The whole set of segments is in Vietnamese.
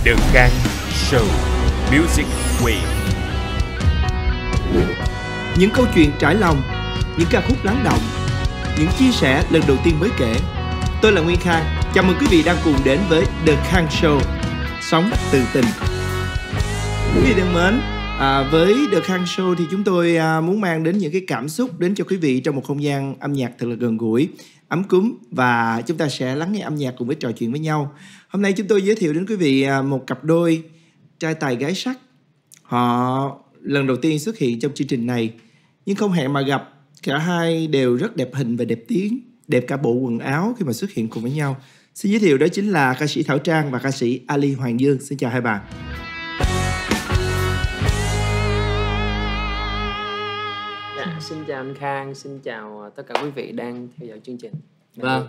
The Gang Show Music Wave. Những câu chuyện trải lòng, những ca khúc lắng động, những chia sẻ lần đầu tiên mới kể. Tôi là Nguyên Khang, chào mừng quý vị đang cùng đến với The Khang Show, sống từ tình. Quý vị thân mến, với The Khang Show thì chúng tôi muốn mang đến những cái cảm xúc đến cho quý vị trong một không gian âm nhạc thật là gần gũi, ấm cúng, và chúng ta sẽ lắng nghe âm nhạc cùng với trò chuyện với nhau. Hôm nay chúng tôi giới thiệu đến quý vị một cặp đôi trai tài gái sắc. Họ lần đầu tiên xuất hiện trong chương trình này, nhưng không hẹn mà gặp. Cả hai đều rất đẹp hình và đẹp tiếng, đẹp cả bộ quần áo khi mà xuất hiện cùng với nhau. Xin giới thiệu đó chính là ca sĩ Thảo Trang và ca sĩ Ali Hoàng Dương. Xin chào hai bạn. Xin chào anh Khang, xin chào tất cả quý vị đang theo dõi chương trình. Vâng.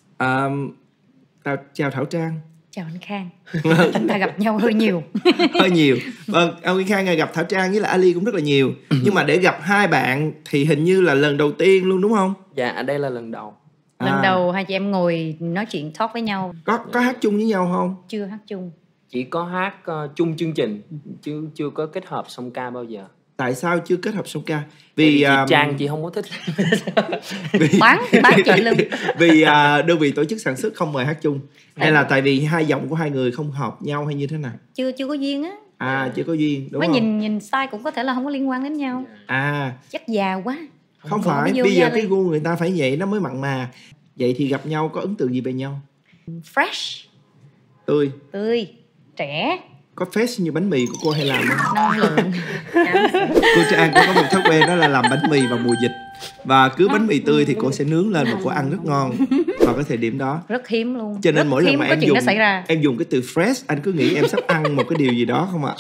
Chào Thảo Trang. Chào anh Khang. Chúng ta gặp nhau hơi nhiều. Hơi nhiều. Vâng, ông Khang gặp Thảo Trang với là Ali cũng rất là nhiều. Nhưng mà để gặp hai bạn thì hình như là lần đầu tiên luôn đúng không? Dạ, đây là lần đầu. Lần đầu hai chị em ngồi nói chuyện talk với nhau. Có hát chung với nhau không? Chưa hát chung. Chỉ có hát chung chương trình, chứ chưa có kết hợp song ca bao giờ. Tại sao chưa kết hợp song ca? Vì chị Trang chị không có thích. Bán chị luôn. Vì đơn vị tổ chức sản xuất không mời hát chung. Hay là tại vì hai giọng của hai người không hợp nhau hay như thế nào? Chưa có duyên á. Chưa có duyên, đúng mới không? nhìn style cũng có thể là không có liên quan đến nhau. Chắc già quá. Không phải, bây giờ cái gu người ta phải vậy nó mới mặn mà. Vậy thì gặp nhau có ấn tượng gì về nhau? Fresh. Tươi, trẻ. có fresh như bánh mì của cô hay làm không? Năng lượng. Cô Trang có một thói quen đó là làm bánh mì vào mùa dịch. Và cứ bánh mì tươi thì cô sẽ nướng lên và cô ăn rất ngon vào cái thời điểm đó. Rất hiếm luôn. Cho nên mỗi lần mà em dùng cái từ fresh, anh cứ nghĩ em sắp ăn một cái điều gì đó không ạ?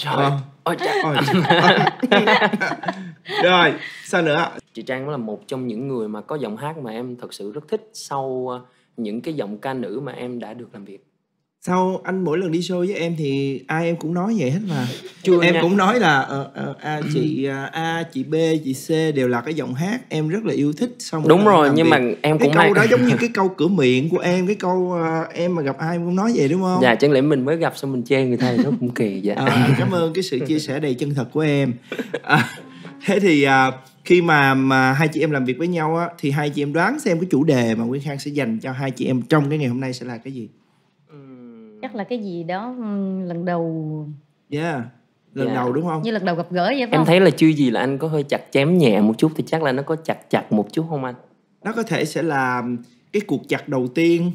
Rồi, sao nữa? Chị Trang là một trong những người mà có giọng hát mà em thật sự rất thích sau những cái giọng ca nữ mà em đã được làm việc. Sao anh mỗi lần đi show với em thì ai em cũng nói vậy hết mà. Em Chưa cũng nói là chị A, chị B, chị C đều là cái giọng hát em rất là yêu thích. Xong đúng rồi, nhưng mà em cái cũng câu đó giống như cái câu cửa miệng của em, cái câu em mà gặp ai em cũng nói vậy đúng không? Dạ, chẳng lẽ mình mới gặp xong mình chê người ta thì nó cũng kỳ vậy. Cảm ơn cái sự chia sẻ đầy chân thật của em. Thế thì khi mà hai chị em làm việc với nhau á, thì hai chị em đoán xem cái chủ đề mà Nguyên Khang sẽ dành cho hai chị em trong cái ngày hôm nay sẽ là cái gì? Chắc là cái gì đó lần đầu. Lần đầu đúng không? Như lần đầu gặp gỡ vậy phải em không? thấy là chưa gì là anh có hơi chặt chém nhẹ một chút, thì chắc là nó có chặt một chút không anh? Nó có thể sẽ là cái cuộc chặt đầu tiên.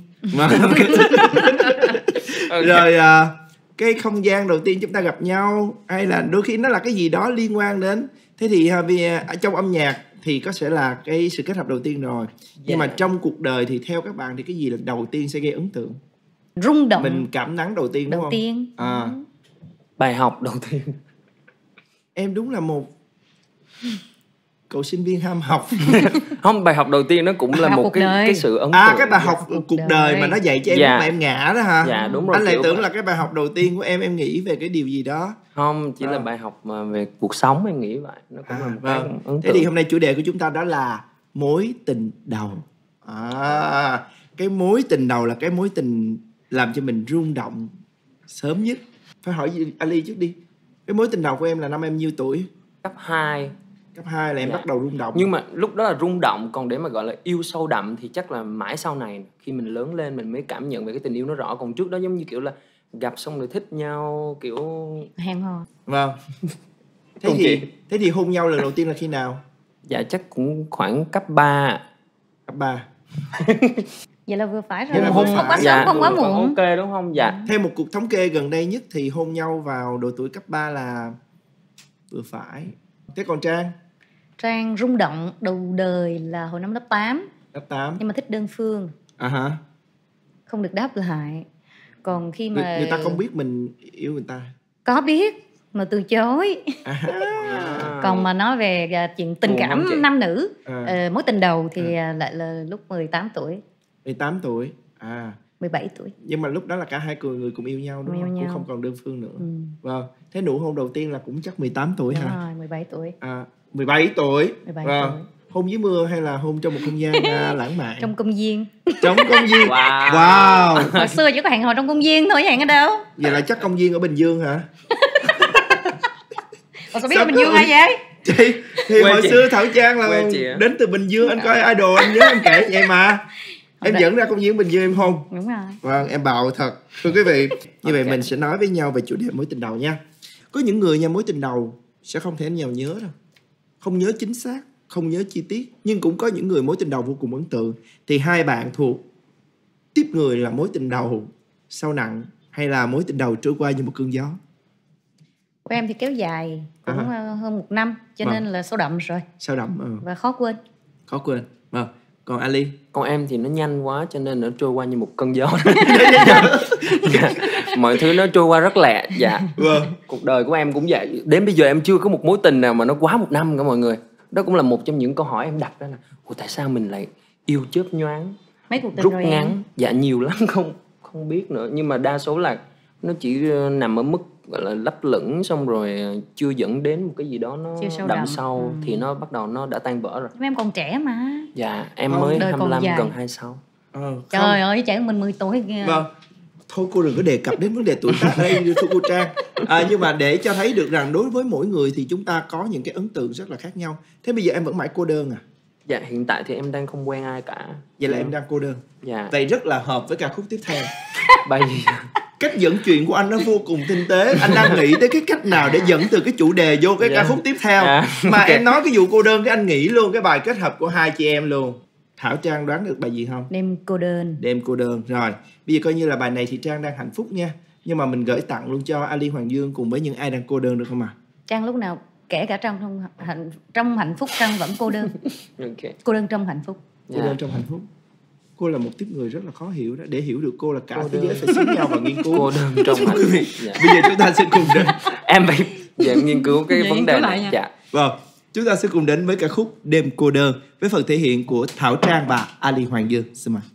Rồi cái không gian đầu tiên chúng ta gặp nhau, hay là đôi khi nó là cái gì đó liên quan đến. Thế thì vì trong âm nhạc thì có sẽ là cái sự kết hợp đầu tiên rồi. Nhưng mà trong cuộc đời thì theo các bạn thì cái gì là đầu tiên sẽ gây ấn tượng? Rung động. Mình cảm nắng đầu tiên đúng không? Bài học đầu tiên. Em đúng là một cậu sinh viên ham học. Không, bài học đầu tiên nó cũng là một cái sự ấn tượng. Cái bài học cuộc đời mà nó dạy cho em lúc mà em ngã đó hả? Dạ đúng rồi. Anh lại tưởng là cái bài học đầu tiên của em nghĩ về cái điều gì đó. Không, chỉ là bài học mà về cuộc sống, em nghĩ vậy. Nó cũng là một cái ấn tượng. Thế thì hôm nay chủ đề của chúng ta đó là mối tình đầu. Cái mối tình đầu là cái mối tình làm cho mình rung động sớm nhất. Phải hỏi Ali trước đi. Cái mối tình đầu của em là năm em nhiêu tuổi? Cấp 2. Cấp 2 là em bắt đầu rung động. Nhưng mà lúc đó là rung động, còn để mà gọi là yêu sâu đậm thì chắc là mãi sau này, khi mình lớn lên mình mới cảm nhận về cái tình yêu nó rõ. Còn trước đó giống như kiểu là gặp xong rồi thích nhau, kiểu hẹn hò. Vâng. Thế thì hôn nhau lần đầu tiên là khi nào? Dạ chắc cũng khoảng cấp 3. Cấp 3. Vậy là vừa phải rồi. Không quá sớm, không quá muộn. Ok đúng không? Dạ. Theo một cuộc thống kê gần đây nhất thì hôn nhau vào độ tuổi cấp 3 là vừa phải. Thế còn Trang? Trang rung động đầu đời là hồi năm lớp 8. Lớp 8. Nhưng mà thích đơn phương. Không được đáp lại. Còn khi mà người ta không biết mình yêu người ta. Có biết mà từ chối. Còn mà nói về chuyện tình cảm nam nữ, mối tình đầu thì lại là lúc 18 tuổi. 18 tuổi. 17 tuổi. Nhưng mà lúc đó là cả hai người cùng yêu nhau đúng không? Cũng không còn đơn phương nữa. Vâng. Thế nụ hôn đầu tiên là cũng chắc 18 tuổi hả? Rồi, 17 tuổi. 17 tuổi. 17 tuổi. Hôn dưới mưa hay là hôn trong một không gian lãng mạn? Trong công viên. Trong công viên. Wow. Hồi xưa chỉ có hẹn hò trong công viên thôi, hẹn ở đâu? Vậy là chắc công viên ở Bình Dương hả? Sao biết ở Bình Dương ai vậy? Thì hồi xưa Thảo Trang là đến từ Bình Dương, anh coi Idol, anh nhớ em kể vậy mà. Em dẫn ra công viên Bình Dương em hôn. Đúng rồi. Vâng, em bạo thật. Thưa quý vị, như vậy mình sẽ nói với nhau về chủ đề mối tình đầu nha. Có những người nha, mối tình đầu sẽ không thể nào nhớ đâu, không nhớ chính xác, không nhớ chi tiết. Nhưng cũng có những người mối tình đầu vô cùng ấn tượng. Thì hai bạn thuộc tiếp người là mối tình đầu sâu nặng hay là mối tình đầu trôi qua như một cơn gió? Của em thì kéo dài cũng hơn 1 năm, cho nên là sâu đậm rồi. Sâu đậm và khó quên. Khó quên. Còn Ali? Còn em thì nó nhanh quá cho nên nó trôi qua như một cơn gió. Mọi thứ nó trôi qua rất lẹ. Dạ. Cuộc đời của em cũng vậy. Đến bây giờ em chưa có một mối tình nào mà nó quá 1 năm cả mọi người. Đó cũng là một trong những câu hỏi em đặt ra là tại sao mình lại yêu chớp nhoáng, mấy cuộc tình rút rồi ngắn em? Dạ nhiều lắm, không biết nữa. Nhưng mà đa số là nó chỉ nằm ở mức gọi là lấp lửng, xong rồi chưa dẫn đến một cái gì đó nó đậm sâu thì nó bắt đầu nó đã tan vỡ rồi. Em còn trẻ mà. Dạ em mới 25 gần 26. Trời ơi, trẻ hơn mình 10 tuổi kìa. Vâng. Thôi cô đừng có đề cập đến vấn đề tuổi tác đây thưa cô Trang. Nhưng mà để cho thấy được rằng đối với mỗi người thì chúng ta có những cái ấn tượng rất là khác nhau. Thế bây giờ em vẫn mãi cô đơn à? Dạ hiện tại thì em đang không quen ai cả. Vậy là em đang cô đơn. Dạ. Vậy rất là hợp với ca khúc tiếp theo. Bài gì? Cách dẫn chuyện của anh nó vô cùng tinh tế. Anh đang nghĩ tới cái cách nào để dẫn từ cái chủ đề vô cái ca khúc tiếp theo. Mà em nói cái vụ cô đơn cái anh nghĩ luôn cái bài kết hợp của hai chị em luôn. Thảo Trang đoán được bài gì không? Đêm cô đơn. Đêm cô đơn. Rồi, bây giờ coi như là bài này thì Trang đang hạnh phúc nha. Nhưng mà mình gửi tặng luôn cho Ali Hoàng Dương cùng với những ai đang cô đơn được không ạ? Trang lúc nào kể cả trong hạnh phúc Trang vẫn cô đơn. Cô đơn trong hạnh phúc. Cô đơn trong hạnh phúc. Cô là một tiếp người rất là khó hiểu đó. Để hiểu được cô là cả thế giới phải xính nhau và nghiên cứu. Cô đơn trong hạnh phúc. Bây giờ chúng ta sẽ cùng đến. Em phải nghiên cứu cái vấn đề này. Dạ. Vâng, chúng ta sẽ cùng đến với ca khúc Đêm cô đơn với phần thể hiện của Thảo Trang và Ali Hoàng Dương. Xin mời.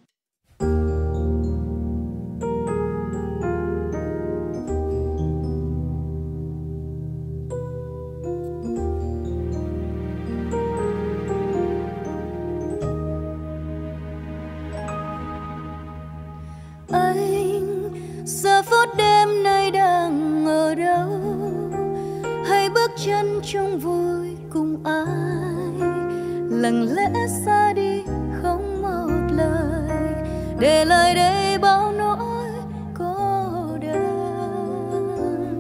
Giờ phút đêm nay đang ở đâu, hay bước chân trong vui cùng ai, lặng lẽ xa đi không một lời, để lại đây bao nỗi cô đơn.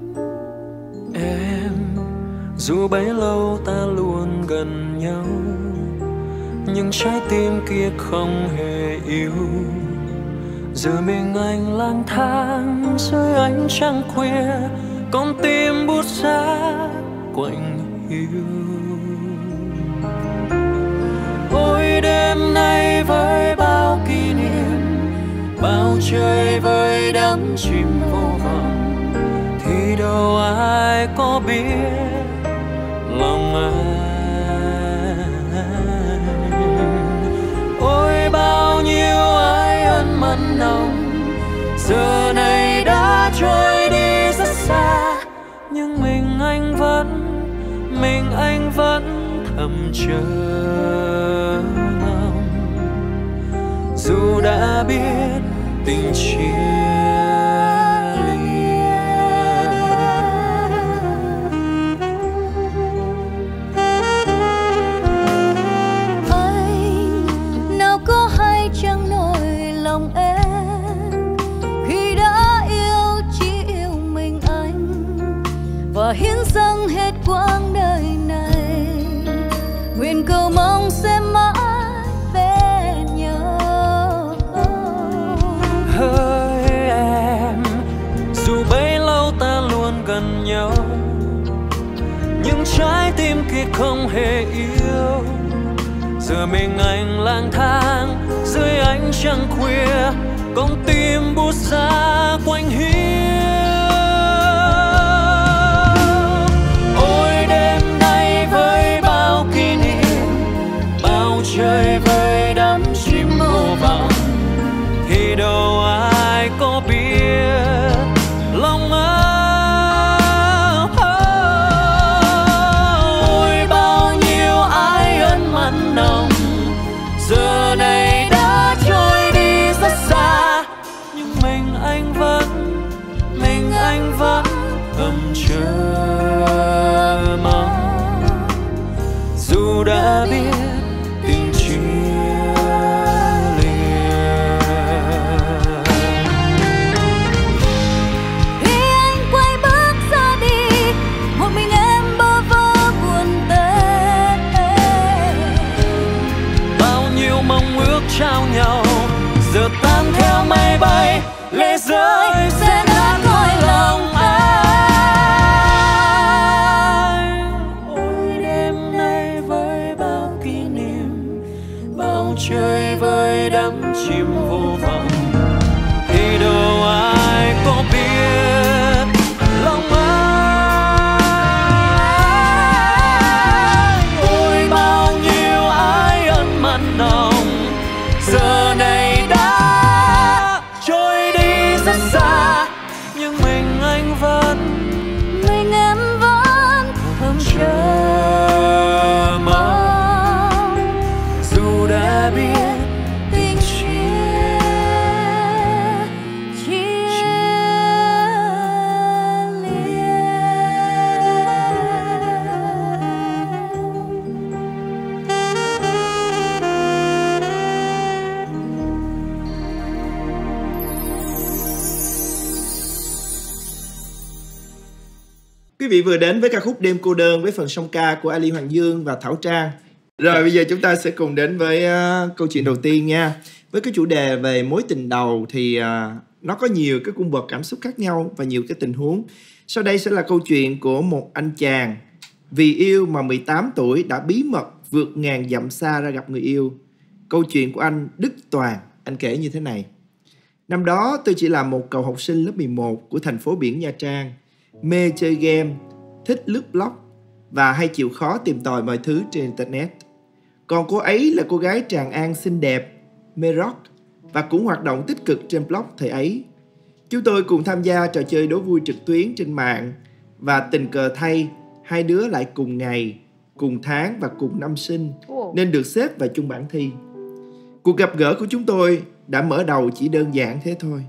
Em dù bấy lâu ta luôn gần nhau, nhưng trái tim kia không hề yêu. Giờ mình anh lang thang dưới ánh trăng khuya, con tim bút giá quạnh hiu. Ôi đêm nay với bao kỷ niệm, bao trời với đắm chìm vô vọng, thì đâu ai có biết lòng anh. Ôi bao nhiêu ái ân mặn nồng giờ này đã trôi đi rất xa, nhưng mình anh vẫn thầm chờ mong. Dù đã biết tình chia và hiến dâng hết quãng đời này, nguyện cầu mong sẽ mãi bên nhau. Hỡi em, dù bấy lâu ta luôn gần nhau, nhưng trái tim kia không hề yêu. Giờ mình anh lang thang dưới ánh trăng khuya, con tim bút giá quanh hiu. Trời với đắm chìm vô vọng, thì đâu ai có biết lòng anh. Ôi bao nhiêu ái ân mà Quý vị vừa đến với ca khúc Đêm Cô Đơn với phần song ca của Ali Hoàng Dương và Thảo Trang. Rồi bây giờ chúng ta sẽ cùng đến với câu chuyện đầu tiên nha. Với cái chủ đề về mối tình đầu thì nó có nhiều cái cung bậc cảm xúc khác nhau và nhiều cái tình huống. Sau đây sẽ là câu chuyện của một anh chàng vì yêu mà 18 tuổi đã bí mật vượt ngàn dặm xa ra gặp người yêu. Câu chuyện của anh Đức Toàn, anh kể như thế này. Năm đó tôi chỉ là một cậu học sinh lớp 11 của thành phố biển Nha Trang, mê chơi game, thích lướt blog và hay chịu khó tìm tòi mọi thứ trên Internet. Còn cô ấy là cô gái Tràng An xinh đẹp, mê rock và cũng hoạt động tích cực trên blog thời ấy. Chúng tôi cùng tham gia trò chơi đố vui trực tuyến trên mạng và tình cờ thay, hai đứa lại cùng ngày, cùng tháng và cùng năm sinh nên được xếp vào chung bảng thi. Cuộc gặp gỡ của chúng tôi đã mở đầu chỉ đơn giản thế thôi.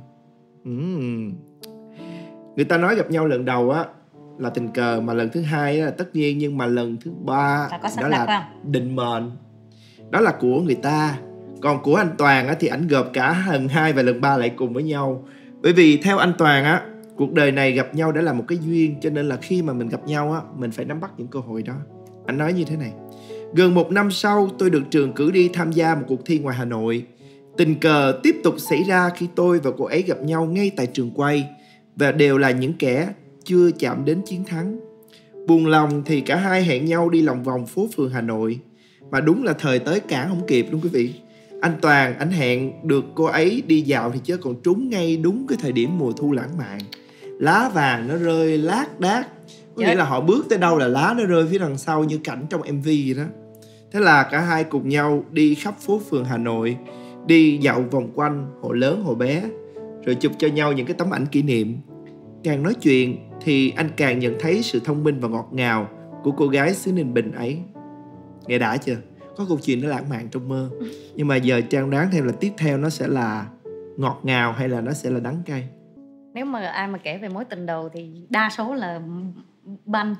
Người ta nói gặp nhau lần đầu á là tình cờ, mà lần thứ hai là tất nhiên, nhưng mà lần thứ ba đó là định mệnh. Đó là của người ta. Còn của anh Toàn á, thì ảnh gộp cả lần 2 và lần 3 lại cùng với nhau. Bởi vì theo anh Toàn á, cuộc đời này gặp nhau đã là một cái duyên, cho nên là khi mà mình gặp nhau á, mình phải nắm bắt những cơ hội đó. Anh nói như thế này. Gần 1 năm sau, tôi được trường cử đi tham gia một cuộc thi ngoài Hà Nội. Tình cờ tiếp tục xảy ra khi tôi và cô ấy gặp nhau ngay tại trường quay, và đều là những kẻ chưa chạm đến chiến thắng. Buồn lòng thì cả hai hẹn nhau đi lòng vòng phố phường Hà Nội. Mà đúng là thời tới cản không kịp luôn quý vị. Anh Toàn, anh hẹn được cô ấy đi dạo thì chứ còn trúng ngay đúng cái thời điểm mùa thu lãng mạn. Lá vàng nó rơi lác đác. Có nghĩa là họ bước tới đâu là lá nó rơi phía đằng sau, như cảnh trong MV vậy đó. Thế là cả hai cùng nhau đi khắp phố phường Hà Nội, đi dạo vòng quanh hồ lớn hồ bé, rồi chụp cho nhau những cái tấm ảnh kỷ niệm. Càng nói chuyện thì anh càng nhận thấy sự thông minh và ngọt ngào của cô gái xứ Ninh Bình ấy. Nghe đã chưa? Có câu chuyện nó lãng mạn trong mơ. Nhưng mà giờ Trang đoán thêm là tiếp theo nó sẽ là ngọt ngào hay là nó sẽ là đắng cay? Nếu mà ai mà kể về mối tình đầu thì đa số là banh.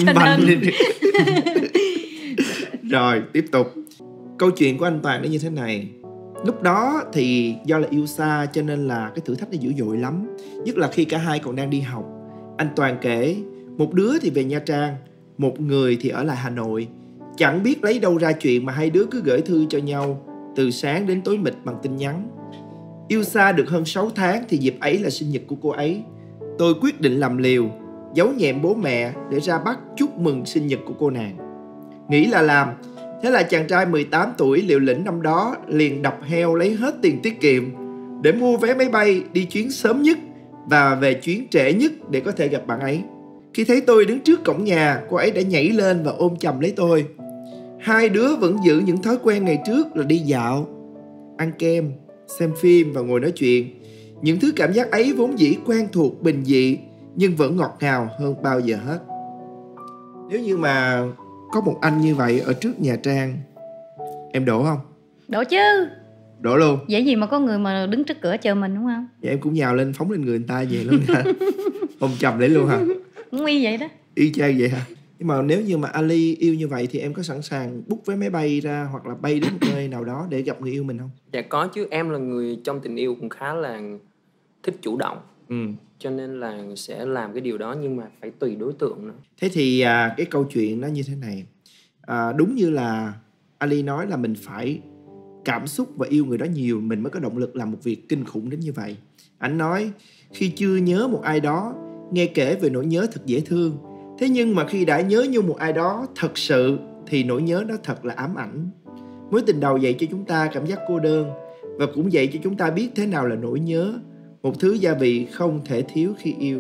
Rồi tiếp tục. Câu chuyện của anh Toàn nó như thế này. Lúc đó thì do là yêu xa cho nên là cái thử thách nó dữ dội lắm. Nhất là khi cả hai còn đang đi học. Anh Toàn kể, một đứa thì về Nha Trang, một người thì ở lại Hà Nội. Chẳng biết lấy đâu ra chuyện mà hai đứa cứ gửi thư cho nhau từ sáng đến tối mịt bằng tin nhắn. Yêu xa được hơn 6 tháng thì dịp ấy là sinh nhật của cô ấy. Tôi quyết định làm liều, giấu nhẹm bố mẹ để ra Bắc chúc mừng sinh nhật của cô nàng. Nghĩ là làm. Thế là chàng trai 18 tuổi liều lĩnh năm đó liền đập heo lấy hết tiền tiết kiệm để mua vé máy bay đi chuyến sớm nhất và về chuyến trễ nhất để có thể gặp bạn ấy. Khi thấy tôi đứng trước cổng nhà, cô ấy đã nhảy lên và ôm chầm lấy tôi. Hai đứa vẫn giữ những thói quen ngày trước là đi dạo, ăn kem, xem phim và ngồi nói chuyện. Những thứ cảm giác ấy vốn dĩ quen thuộc, bình dị nhưng vẫn ngọt ngào hơn bao giờ hết. Nếu như mà có một anh như vậy ở trước nhà Trang, em đổ không? Đổ chứ. Đổ luôn. Dễ gì mà có người mà đứng trước cửa chờ mình đúng không? Vậy em cũng nhào lên phóng lên người ta vậy luôn hả? Ôm chầm lấy luôn hả? Cũng y vậy đó. Y chang vậy hả? Nhưng mà nếu như mà Ali yêu như vậy thì em có sẵn sàng book vé máy bay ra hoặc là bay đến một nơi nào đó để gặp người yêu mình không? Dạ có chứ, em là người trong tình yêu cũng khá là thích chủ động. Cho nên là sẽ làm cái điều đó, nhưng mà phải tùy đối tượng nữa. Thế thì cái câu chuyện nó như thế này. Đúng như là Ali nói là mình phải cảm xúc và yêu người đó nhiều mình mới có động lực làm một việc kinh khủng đến như vậy. Anh nói khi chưa nhớ một ai đó, nghe kể về nỗi nhớ thật dễ thương. Thế nhưng mà khi đã nhớ như một ai đó thật sự thì nỗi nhớ đó thật là ám ảnh. Mối tình đầu dạy cho chúng ta cảm giác cô đơn và cũng dạy cho chúng ta biết thế nào là nỗi nhớ, một thứ gia vị không thể thiếu khi yêu.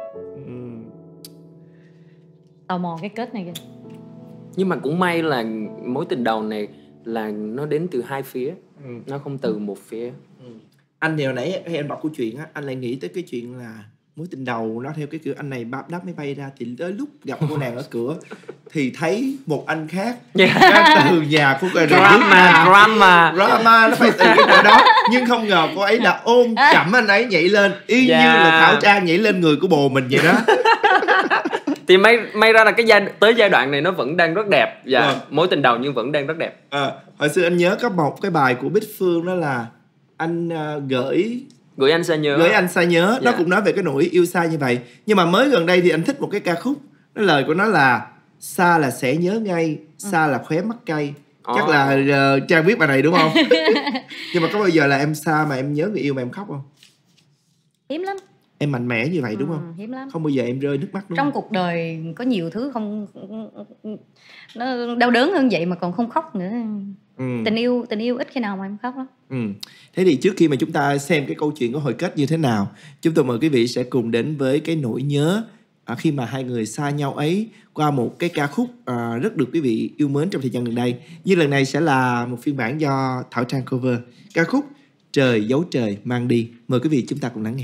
Tò mò cái kết này kìa. Nhưng mà cũng may là mối tình đầu này là nó đến từ hai phía, nó không từ một phía. Anh thì hồi nãy khi anh đọc câu chuyện á, anh lại nghĩ tới cái chuyện là mối tình đầu nó theo cái kiểu anh này đáp máy bay ra, thì tới lúc gặp cô nàng ở cửa thì thấy một anh khác từ nhà của drama nó phải từ cái chỗ đó, nhưng không ngờ cô ấy đã ôm chậm anh ấy nhảy lên y như là Thảo Trang nhảy lên người của bồ mình vậy đó. Thì may ra là tới giai đoạn này nó vẫn đang rất đẹp. Mối tình đầu nhưng vẫn đang rất đẹp. Hồi xưa anh nhớ có một cái bài của Bích Phương đó là anh gửi anh xa nhớ. Nó cũng nói về cái nỗi yêu xa như vậy. Nhưng mà mới gần đây thì anh thích một cái ca khúc Lời của nó là xa là sẽ nhớ ngay, xa là khóe mắt cay. Chắc là Trang biết bài này đúng không? Nhưng mà có bao giờ là em xa mà em nhớ người yêu mà em khóc không? Hiếm lắm. Em mạnh mẽ như vậy đúng không? Hiếm lắm. Không bao giờ em rơi nước mắt đúng Trong không? cuộc đời có nhiều thứ không nó đau đớn hơn vậy mà còn không khóc nữa. Tình yêu ít khi nào mà em khóc lắm. Thế thì trước khi mà chúng ta xem cái câu chuyện có hồi kết như thế nào, chúng tôi mời quý vị sẽ cùng đến với cái nỗi nhớ khi mà hai người xa nhau ấy qua một cái ca khúc rất được quý vị yêu mến trong thời gian gần đây. Như lần này sẽ là một phiên bản do Thảo Trang cover ca khúc Trời Dấu Trời Mang Đi. Mời quý vị chúng ta cùng lắng nghe.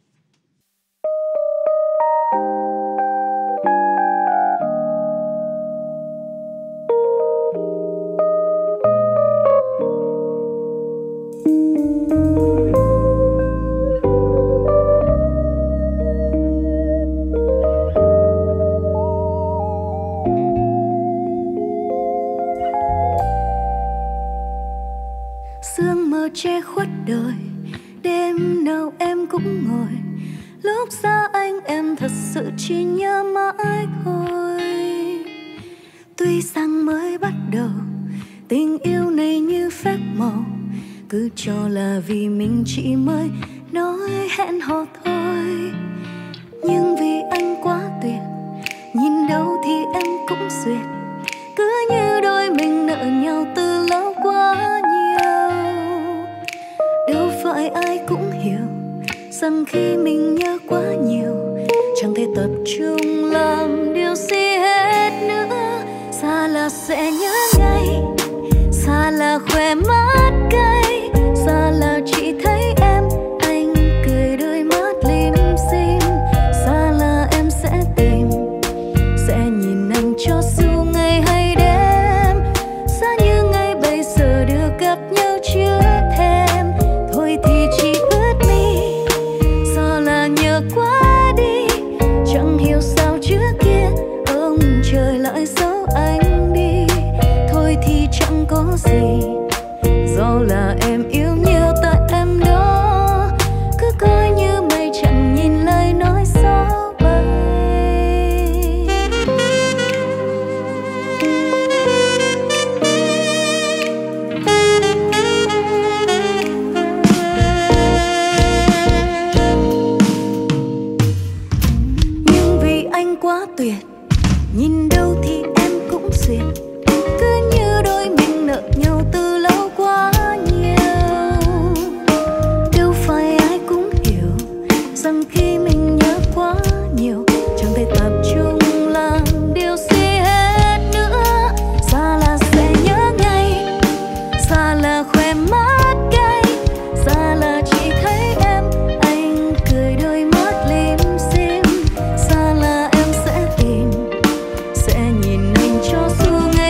Sương mờ che khuất đời, đêm nào em cũng ngồi. Lúc xa anh em thật sự chỉ nhớ mãi thôi. Tuy rằng mới bắt đầu, tình yêu này như phép màu. Cứ cho là vì mình chỉ mới nói hẹn hò thôi. Nhưng vì anh quá tuyệt, nhìn đâu thì em cũng duyệt. Cứ như đôi mình nợ nhau từ lâu quá nhiều. Đâu phải ai cũng hiểu rằng khi mình nhớ quá nhiều, chẳng thể tập trung làm điều gì hết nữa. Xa là sẽ nhớ ngay, xa là khỏe mắt cay, xa là chỉ thấy em anh cười đôi mắt lim dim. Xa là em sẽ tìm, sẽ nhìn anh cho dù ngày hay đêm. Xa như ngày bây giờ được gặp nhau chưa thèm. Thôi thì chỉ ướt mi, do là nhớ quá đi. Chẳng hiểu sao trước kia ông trời lại giấu anh đi. Thôi thì chẳng có gì, do là em yêu nhiều tại em đó. Cứ coi như mây chẳng nhìn lời nói gió bay. Nhưng vì anh quá tuyệt, nhìn đâu thì em cũng duyệt. Cứ như đôi mình nợ nhau từ lâu quá nhiều. Đâu phải ai cũng hiểu rằng khi mình nhớ quá nhiều, chẳng thể tập trung làm điều gì hết nữa. Xa là sẽ nhớ ngay, xa là khỏe mắt cay, xa là chỉ thấy em anh cười đôi mắt lim dim. Xa là em sẽ tìm, sẽ nhìn anh cho dù ngày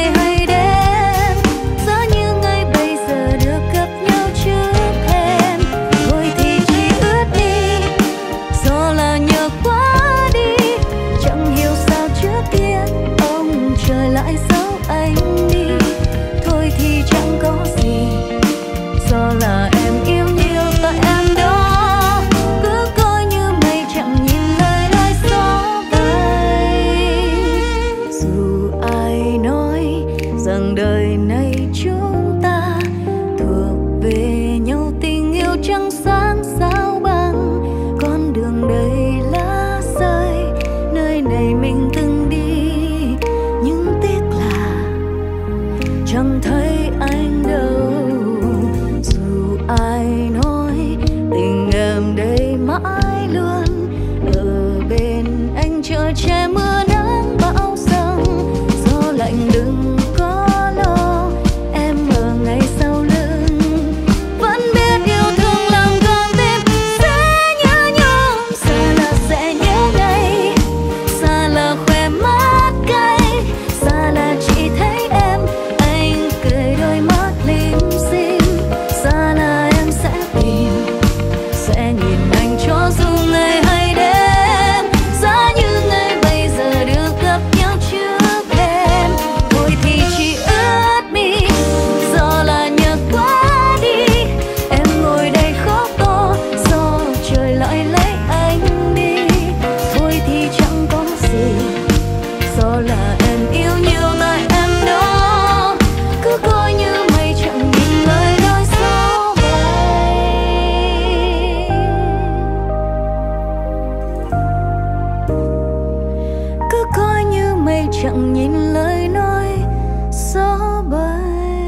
chẳng nhìn lời nói gió bay.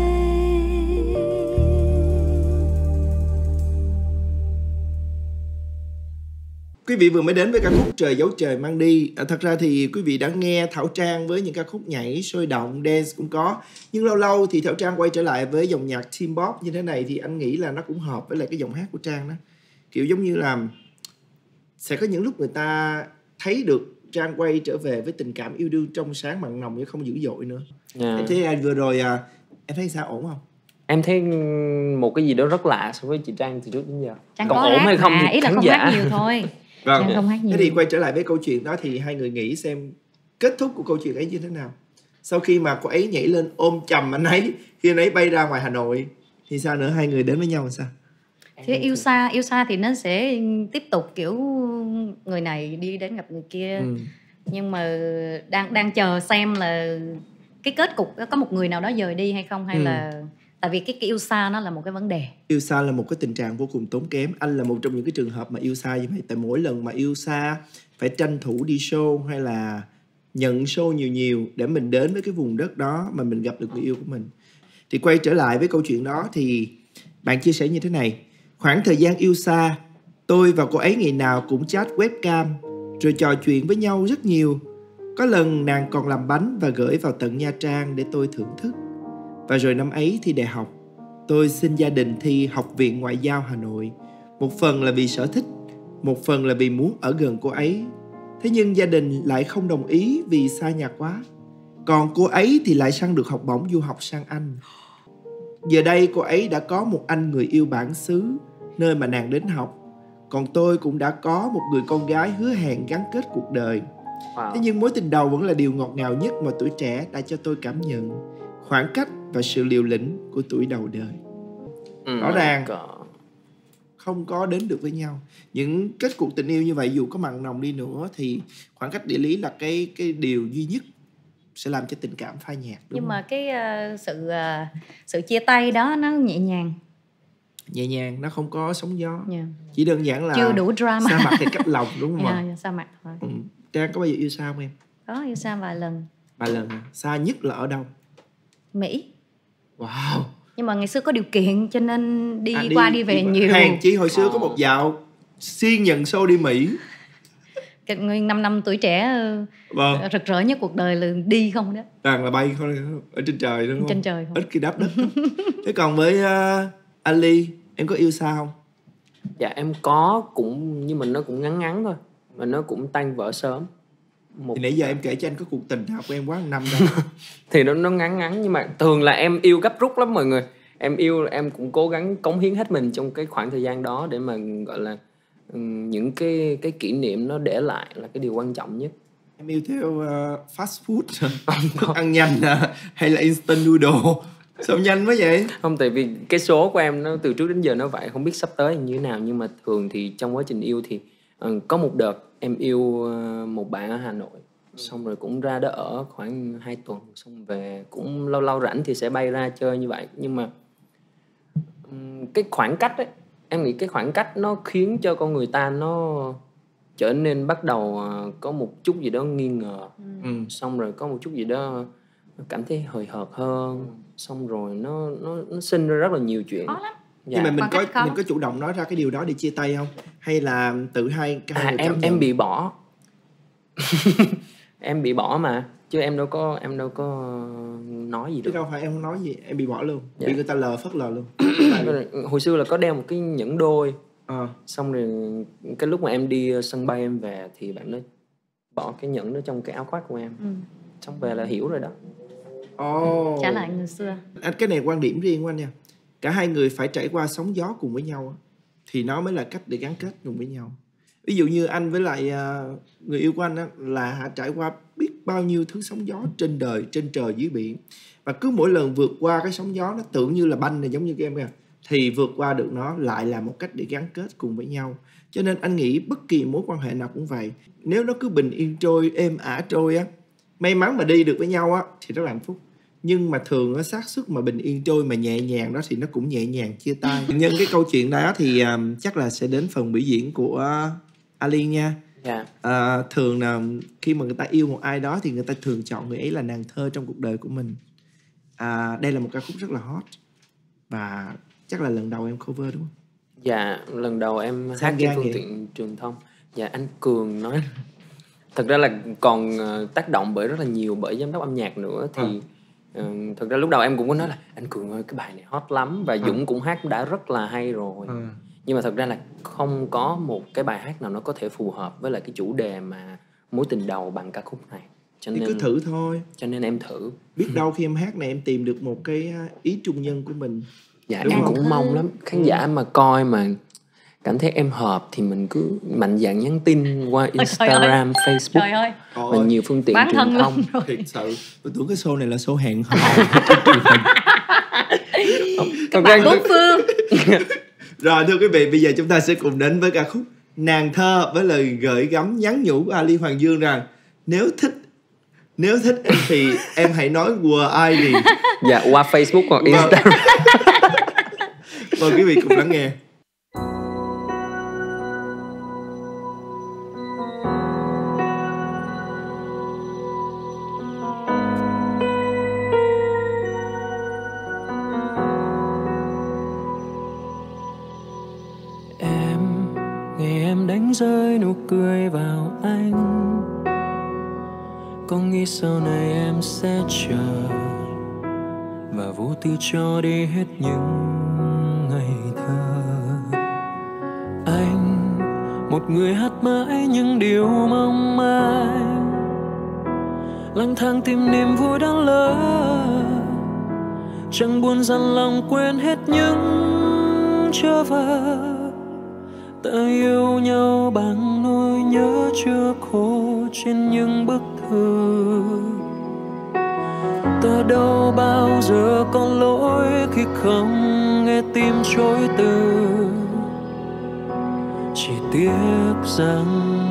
Quý vị vừa mới đến với ca khúc Trời Dấu Trời Mang Đi. Thật ra thì quý vị đã nghe Thảo Trang với những ca khúc nhảy sôi động, dance cũng có. Nhưng lâu lâu thì Thảo Trang quay trở lại với dòng nhạc teen pop như thế này thì anh nghĩ là nó cũng hợp với lại cái giọng hát của Trang đó. Kiểu giống như là sẽ có những lúc người ta thấy được Trang quay trở về với tình cảm yêu đương trong sáng mặn nồng chứ không dữ dội nữa. Em thấy vừa rồi em thấy sao, ổn không? Em thấy một cái gì đó rất lạ so với chị Trang từ trước đến giờ. Trang còn ổn hay không thì ý là không hát nhiều thôi. Vâng. Không hát nhiều. Thế thì quay trở lại với câu chuyện đó thì hai người nghĩ xem kết thúc của câu chuyện ấy như thế nào? Sau khi mà cô ấy nhảy lên ôm chầm anh ấy, khi anh ấy bay ra ngoài Hà Nội thì sao nữa, hai người đến với nhau làm sao? Thế yêu xa thì nó sẽ tiếp tục kiểu người này đi đến gặp người kia. Nhưng mà đang chờ xem là cái kết cục có một người nào đó dời đi hay không, hay là tại vì cái yêu xa nó là một cái vấn đề. Yêu xa là một cái tình trạng vô cùng tốn kém. Anh là một trong những cái trường hợp mà yêu xa như vậy. Tại mỗi lần mà yêu xa phải tranh thủ đi show hay là nhận show nhiều để mình đến với cái vùng đất đó mà mình gặp được người yêu của mình. Thì quay trở lại với câu chuyện đó thì bạn chia sẻ như thế này: khoảng thời gian yêu xa, tôi và cô ấy ngày nào cũng chat webcam rồi trò chuyện với nhau rất nhiều. Có lần nàng còn làm bánh và gửi vào tận Nha Trang để tôi thưởng thức. Và rồi năm ấy thi đại học, tôi xin gia đình thi Học viện Ngoại giao Hà Nội. Một phần là vì sở thích, một phần là vì muốn ở gần cô ấy. Thế nhưng gia đình lại không đồng ý vì xa nhà quá. Còn cô ấy thì lại săn được học bổng du học sang Anh. Giờ đây cô ấy đã có một anh người yêu bản xứ, nơi mà nàng đến học. Còn tôi cũng đã có một người con gái hứa hẹn gắn kết cuộc đời. Thế nhưng mối tình đầu vẫn là điều ngọt ngào nhất mà tuổi trẻ đã cho tôi cảm nhận. Khoảng cách và sự liều lĩnh của tuổi đầu đời. Rõ ràng không có đến được với nhau. Những kết cuộc tình yêu như vậy dù có mặn nồng đi nữa thì khoảng cách địa lý là cái điều duy nhất sẽ làm cho tình cảm phai nhạt. Nhưng mà cái sự chia tay đó nó nhẹ nhàng, nó không có sóng gió. Chỉ đơn giản là chưa đủ drama. Xa mặt thì cách lòng, đúng không ạ? Xa mặt thôi. Trang có bao giờ yêu xa không em? Có, yêu xa vài lần. Vài lần à? Xa nhất là ở đâu? Mỹ. Wow. Nhưng mà ngày xưa có điều kiện cho nên đi qua đi về nhiều. Hèn chi hồi xưa có một dạo siêng nhận show đi Mỹ. Nguyên 5 năm tuổi trẻ rực rỡ nhất cuộc đời là đi không đó. Toàn là bay không, ở trên trời đúng không? Trên trời không. Ít khi đáp đất. Thế còn với Ali, em có yêu xa không? Dạ em có, nhưng mà nó cũng ngắn thôi. Mà nó cũng tan vỡ sớm. Thì nãy giờ em kể cho anh có cuộc tình nào của em quá 1 năm đâu. Thì nó ngắn nhưng mà thường là em yêu gấp rút lắm mọi người. Em yêu em cũng cố gắng cống hiến hết mình trong cái khoảng thời gian đó để mà gọi là những cái kỷ niệm nó để lại là cái điều quan trọng nhất. Em yêu theo fast food thức ăn nhanh hay là instant noodle? Sao nhanh quá vậy? Không, tại vì cái số của em nó từ trước đến giờ nó vậy, không biết sắp tới như thế nào. Nhưng mà thường thì trong quá trình yêu thì có một đợt em yêu một bạn ở Hà Nội. Xong rồi cũng ra đó ở khoảng 2 tuần. Xong về cũng lâu lâu rảnh thì sẽ bay ra chơi như vậy. Nhưng mà cái khoảng cách ấy, em nghĩ cái khoảng cách nó khiến cho con người ta nó trở nên bắt đầu có một chút gì đó nghi ngờ. Xong rồi có một chút gì đó cảm thấy hời hợt hơn. Xong rồi nó sinh ra rất là nhiều chuyện. Khó lắm. Nhưng mà mình có chủ động nói ra cái điều đó để chia tay không? Hay là tự hai người cảm nhận? Em bị bỏ. Em bị bỏ mà, chứ em đâu có nói gì được. Chứ đâu phải em không nói gì, em bị bỏ luôn. Bị người ta phớt lờ luôn. Hồi xưa là có đeo một cái nhẫn đôi. Xong rồi cái lúc mà em đi sân bay em về thì bạn đó bỏ cái nhẫn đó trong cái áo khoác của em. Xong về là hiểu rồi đó. Trả lại người xưa. Cái này quan điểm riêng của anh nha. Cả hai người phải trải qua sóng gió cùng với nhau thì nó mới là cách để gắn kết cùng với nhau. Ví dụ như anh với lại người yêu của anh là trải qua biết bao nhiêu thứ sóng gió trên đời, trên trời dưới biển. Và cứ mỗi lần vượt qua cái sóng gió nó tưởng như là banh này giống như cái em kìa, thì vượt qua được nó lại là một cách để gắn kết cùng với nhau. Cho nên anh nghĩ bất kỳ mối quan hệ nào cũng vậy. Nếu nó cứ bình yên trôi, êm ả trôi may mắn mà đi được với nhau thì rất là hạnh phúc. Nhưng mà thường nó xác suất mà bình yên trôi mà nhẹ nhàng đó thì nó cũng nhẹ nhàng chia tay. Nhân cái câu chuyện đó thì chắc là sẽ đến phần biểu diễn của Ali nha. Thường là khi mà người ta yêu một ai đó thì người ta thường chọn người ấy là nàng thơ trong cuộc đời của mình. Đây là một ca khúc rất là hot và chắc là lần đầu em cover đúng không? Dạ, lần đầu em hát trên phương tiện truyền thông. Dạ, anh Cường nói thật ra là còn tác động bởi rất là nhiều bởi giám đốc âm nhạc nữa. Thì thật ra lúc đầu em cũng có nói là anh Cường ơi, cái bài này hot lắm và Dũng cũng hát đã rất là hay rồi. Nhưng mà thật ra là không có một cái bài hát nào nó có thể phù hợp với lại cái chủ đề mà mối tình đầu bằng ca khúc này. Cho nên cứ thử thôi. Cho nên em thử. Biết đâu khi em hát này em tìm được một cái ý trung nhân của mình. Dạ, em cũng mong lắm. Khán giả mà coi mà cảm thấy em hợp thì mình cứ mạnh dạn nhắn tin qua Instagram, Facebook và nhiều phương tiện truyền thông. Thiệt sự, tôi tưởng cái show này là show hẹn hò. Các bạn bốn phương. Rồi thưa quý vị, bây giờ chúng ta sẽ cùng đến với ca khúc Nàng Thơ với lời gửi gắm nhắn nhủ của Ali Hoàng Dương rằng nếu thích em thì em hãy nói của ai đi. Dạ, qua Facebook hoặc Instagram. Mời quý vị cùng lắng nghe. Đánh rơi nụ cười vào anh, có nghĩ sau này em sẽ chờ và vô tư cho đi hết những ngày thơ. Anh một người hát mãi những điều mong manh, lang thang tìm niềm vui đáng lỡ, chẳng buồn dằn lòng quên hết những trở vờ. Ta yêu nhau bằng nỗi nhớ chưa khô trên những bức thư. Ta đâu bao giờ có lỗi khi không nghe tim chối từ. Chỉ tiếc rằng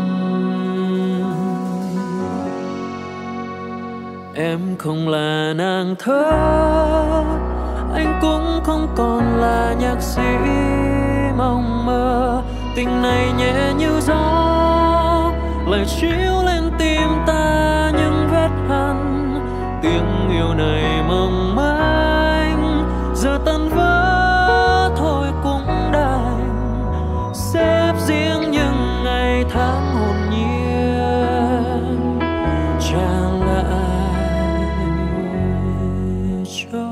em không là nàng thơ, anh cũng không còn là nhạc sĩ mong mơ. Tình này nhẹ như gió lại chiếu lên tim ta những vết hằn. Tiếng yêu này mong manh giờ tan vỡ thôi cũng đành. Xếp riêng những ngày tháng hồn nhiên trả lại cho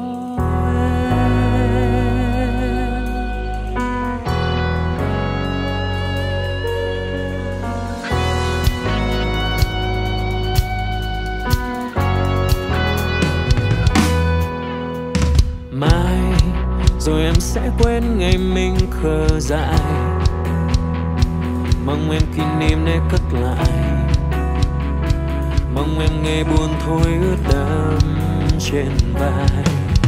rồi em sẽ quên ngày mình khờ dại. Mong em kỷ niệm để cất lại, mong em nghe buồn thôi ướt đẫm trên vai.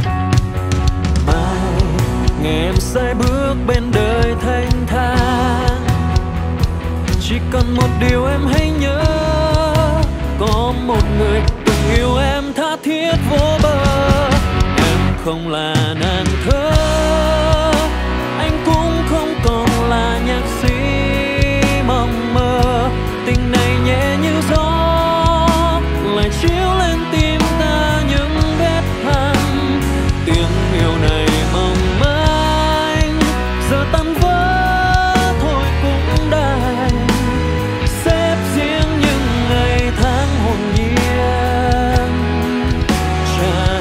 Mai nghe em sai bước bên đời thanh thang, chỉ cần một điều em hãy nhớ, có một người từng yêu em tha thiết vô bờ. Em không là nàng thơ, anh cũng không còn là nhạc sĩ mong mơ. Tình này nhẹ như gió lại chiếu lên tim ta những vết hằn. Tiếng yêu này mong manh giờ tan vỡ thôi cũng đành. Xếp riêng những ngày tháng hồn nhiên trả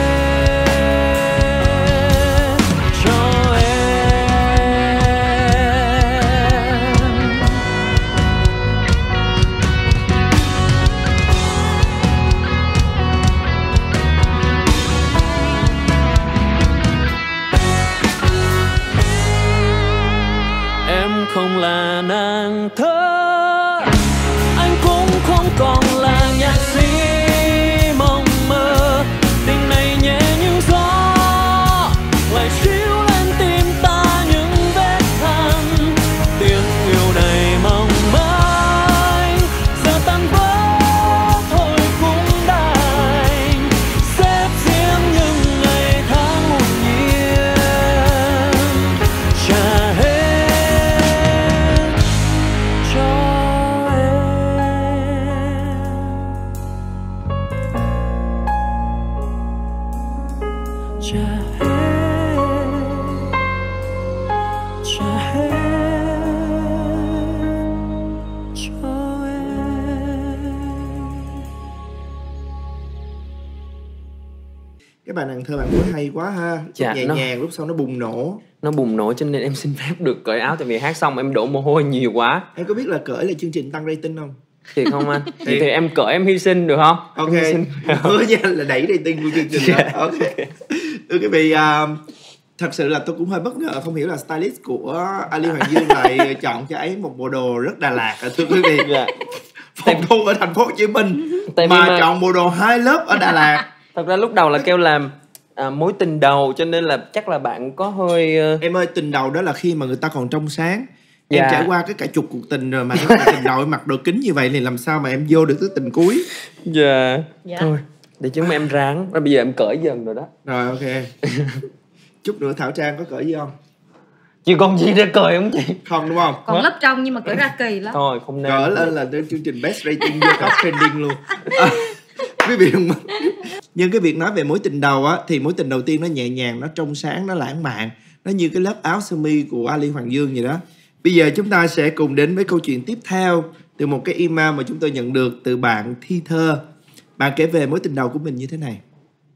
hết cho em. Cái bài nàng thơ bạn phối hay quá ha. Dạ, Nhẹ nhàng lúc sau nó bùng nổ. Nó bùng nổ cho nên em xin phép được cởi áo. Tại vì hát xong em đổ mồ hôi nhiều quá. Em có biết là cởi là chương trình tăng rating không? Thì không anh. Thì em cởi em hy sinh được không? Ok. Hứa nha là đẩy rating của chương trình đó. Ok. Thưa quý vị, thật sự là tôi cũng hơi bất ngờ, không hiểu là stylist của Ali Hoàng Dương lại chọn cho ấy một bộ đồ rất Đà Lạt. Thưa quý vị, phòng thu ở thành phố Hồ Chí Minh mà chọn bộ đồ 2 lớp ở Đà Lạt. Thật ra lúc đầu là kêu làm mối tình đầu, cho nên là chắc là bạn có hơi Em ơi, tình đầu đó là khi mà người ta còn trong sáng. Em trải qua cả chục cuộc tình rồi mà nếu mà tình đầu mặc đồ kính như vậy thì làm sao mà em vô được tới tình cuối. Dạ. Thôi để chứng minh em ráng. Bây giờ em cởi dần rồi đó. Rồi ok. Chút nữa Thảo Trang có cởi gì không? Chứ còn gì để cởi không chị? Không đúng không? Còn lớp trong nhưng mà cởi ra kỳ lắm. Thôi không nên. Cởi lên là đến chương trình best rating vô top trending luôn. Quý vị đừng. Nhưng cái việc nói về mối tình đầu á, thì mối tình đầu tiên nó nhẹ nhàng, nó trong sáng, nó lãng mạn, nó như cái lớp áo sơ mi của Ali Hoàng Dương vậy đó. Bây giờ chúng ta sẽ cùng đến với câu chuyện tiếp theo từ một cái email mà chúng tôi nhận được từ bạn Thi Thơ. Bạn kể về mối tình đầu của mình như thế này.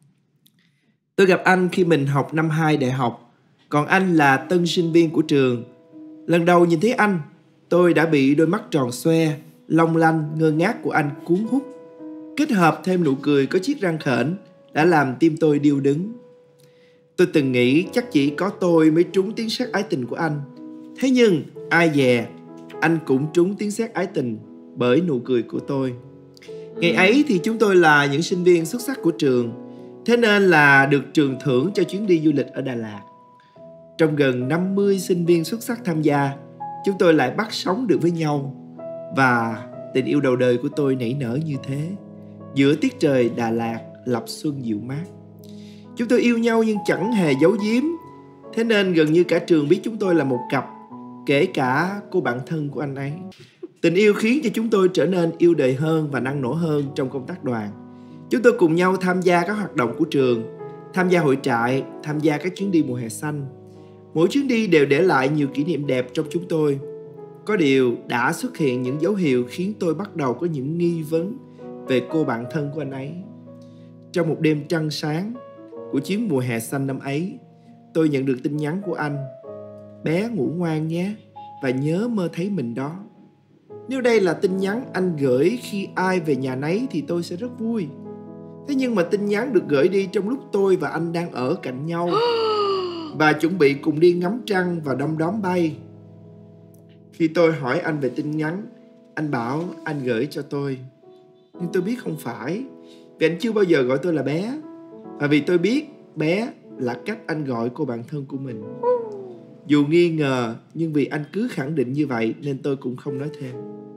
Tôi gặp anh khi mình học năm 2 đại học, còn anh là tân sinh viên của trường. Lần đầu nhìn thấy anh, tôi đã bị đôi mắt tròn xoe, long lanh, ngơ ngác của anh cuốn hút. Kết hợp thêm nụ cười có chiếc răng khểnh đã làm tim tôi điêu đứng. Tôi từng nghĩ chắc chỉ có tôi mới trúng tiếng sét ái tình của anh. Thế nhưng ai dè, anh cũng trúng tiếng sét ái tình bởi nụ cười của tôi. Ngày ấy thì chúng tôi là những sinh viên xuất sắc của trường, thế nên là được trường thưởng cho chuyến đi du lịch ở Đà Lạt. Trong gần 50 sinh viên xuất sắc tham gia, chúng tôi lại bắt sóng được với nhau. Và tình yêu đầu đời của tôi nảy nở như thế, giữa tiết trời Đà Lạt lập xuân dịu mát. Chúng tôi yêu nhau nhưng chẳng hề giấu giếm, thế nên gần như cả trường biết chúng tôi là một cặp, kể cả cô bạn thân của anh ấy. Tình yêu khiến cho chúng tôi trở nên yêu đời hơn và năng nổ hơn trong công tác đoàn. Chúng tôi cùng nhau tham gia các hoạt động của trường, tham gia hội trại, tham gia các chuyến đi mùa hè xanh. Mỗi chuyến đi đều để lại nhiều kỷ niệm đẹp trong chúng tôi. Có điều đã xuất hiện những dấu hiệu khiến tôi bắt đầu có những nghi vấn về cô bạn thân của anh ấy. Trong một đêm trăng sáng của chuyến mùa hè xanh năm ấy, tôi nhận được tin nhắn của anh. Bé ngủ ngoan nhé, và nhớ mơ thấy mình đó. Nếu đây là tin nhắn anh gửi khi ai về nhà nấy thì tôi sẽ rất vui. Thế nhưng mà tin nhắn được gửi đi trong lúc tôi và anh đang ở cạnh nhau và chuẩn bị cùng đi ngắm trăng và đom đóm bay. Khi tôi hỏi anh về tin nhắn, anh bảo anh gửi cho tôi. Nhưng tôi biết không phải, vì anh chưa bao giờ gọi tôi là bé. Và vì tôi biết bé là cách anh gọi cô bạn thân của mình. Dù nghi ngờ, nhưng vì anh cứ khẳng định như vậy nên tôi cũng không nói thêm.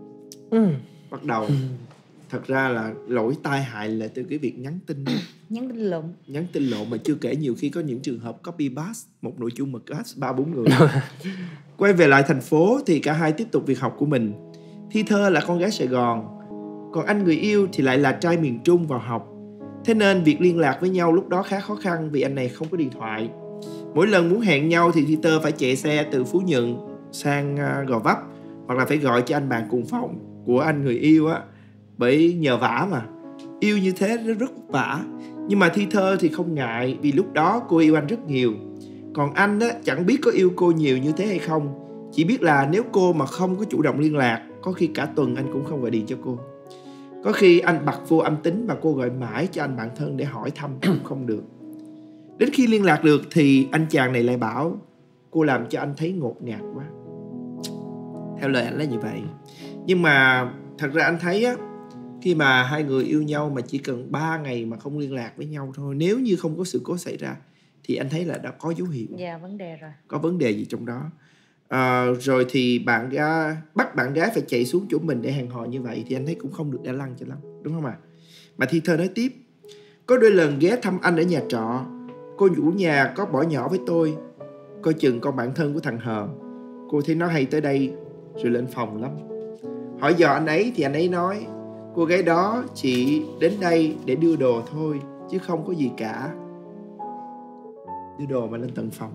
Bắt đầu. Thật ra là lỗi tai hại là từ cái việc nhắn tin. Nhắn tin lộn. Nhắn tin lộn mà chưa kể nhiều khi có những trường hợp copy paste một nội dung mà pass 3-4 người. Quay về lại thành phố thì cả hai tiếp tục việc học của mình. Thi Thơ là con gái Sài Gòn, còn anh người yêu thì lại là trai miền Trung vào học. Thế nên việc liên lạc với nhau lúc đó khá khó khăn vì anh này không có điện thoại. Mỗi lần muốn hẹn nhau thì Thi Thơ phải chạy xe từ Phú Nhuận sang Gò Vấp, hoặc là phải gọi cho anh bạn cùng phòng của anh người yêu á, bởi nhờ vả mà. Yêu như thế rất vất vả. Nhưng mà Thi Thơ thì không ngại, vì lúc đó cô yêu anh rất nhiều. Còn anh á, chẳng biết có yêu cô nhiều như thế hay không. Chỉ biết là nếu cô mà không có chủ động liên lạc, có khi cả tuần anh cũng không gọi điện cho cô. Có khi anh bật vô âm tính và cô gọi mãi cho anh bạn thân để hỏi thăm cũng không được. Đến khi liên lạc được thì anh chàng này lại bảo cô làm cho anh thấy ngột ngạt quá. Theo lời anh là như vậy. Nhưng mà thật ra anh thấy á, khi mà hai người yêu nhau mà chỉ cần 3 ngày mà không liên lạc với nhau thôi, nếu như không có sự cố xảy ra, thì anh thấy là đã có dấu hiệu. Dạ, vấn đề rồi. Có vấn đề gì trong đó. Rồi thì bạn gái bắt bạn gái phải chạy xuống chỗ mình để hẹn hò như vậy thì anh thấy cũng không được đã lăng cho lắm, đúng không ạ? Mà Thi Thơ nói tiếp. Có đôi lần ghé thăm anh ở nhà trọ, cô chủ nhà có bỏ nhỏ với tôi, coi chừng con bạn thân của thằng Hờ. Cô thấy nó hay tới đây rồi lên phòng lắm. Hỏi dò anh ấy thì anh ấy nói cô gái đó chỉ đến đây để đưa đồ thôi, chứ không có gì cả. Đưa đồ mà lên tận phòng.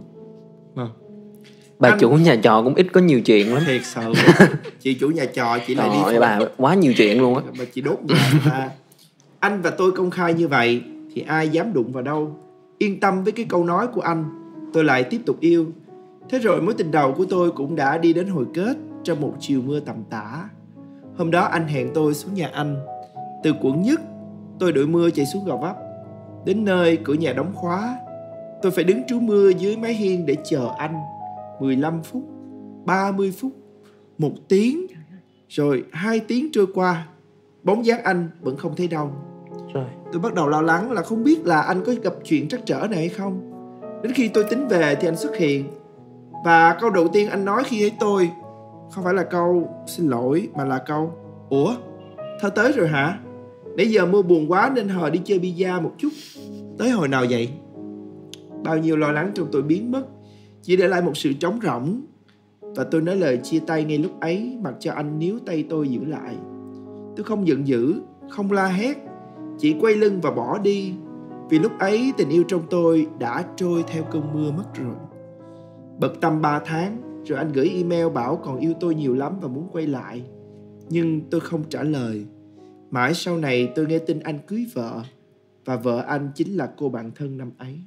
Bà chủ nhà trọ cũng ít có nhiều chuyện lắm. Thiệt sự. Chị chủ nhà trọ chỉ lại đi bà quá nhiều chuyện luôn á. Mà chị đốt nhà người ta. Anh và tôi công khai như vậy thì ai dám đụng vào đâu. Yên tâm với cái câu nói của anh, tôi lại tiếp tục yêu. Thế rồi mối tình đầu của tôi cũng đã đi đến hồi kết trong một chiều mưa tầm tã. Hôm đó anh hẹn tôi xuống nhà anh. Từ quận Nhất, tôi đội mưa chạy xuống Gò Vấp. Đến nơi cửa nhà đóng khóa. Tôi phải đứng trú mưa dưới mái hiên để chờ anh. 15 phút, 30 phút, 1 tiếng. Rồi 2 tiếng trôi qua, bóng dáng anh vẫn không thấy đâu. Rồi. Tôi bắt đầu lo lắng là không biết là anh có gặp chuyện trắc trở này hay không. Đến khi tôi tính về thì anh xuất hiện. Và câu đầu tiên anh nói khi thấy tôi không phải là câu xin lỗi, mà là câu: ủa, Thơ tới rồi hả? Nãy giờ mưa buồn quá nên hờ đi chơi bida một chút. Tới hồi nào vậy? Bao nhiêu lo lắng trong tôi biến mất, chỉ để lại một sự trống rỗng. Và tôi nói lời chia tay ngay lúc ấy, mặc cho anh níu tay tôi giữ lại. Tôi không giận dữ, không la hét, chỉ quay lưng và bỏ đi. Vì lúc ấy tình yêu trong tôi đã trôi theo cơn mưa mất rồi. Bật tâm 3 tháng, rồi anh gửi email bảo còn yêu tôi nhiều lắm và muốn quay lại. Nhưng tôi không trả lời. Mãi sau này tôi nghe tin anh cưới vợ, và vợ anh chính là cô bạn thân năm ấy.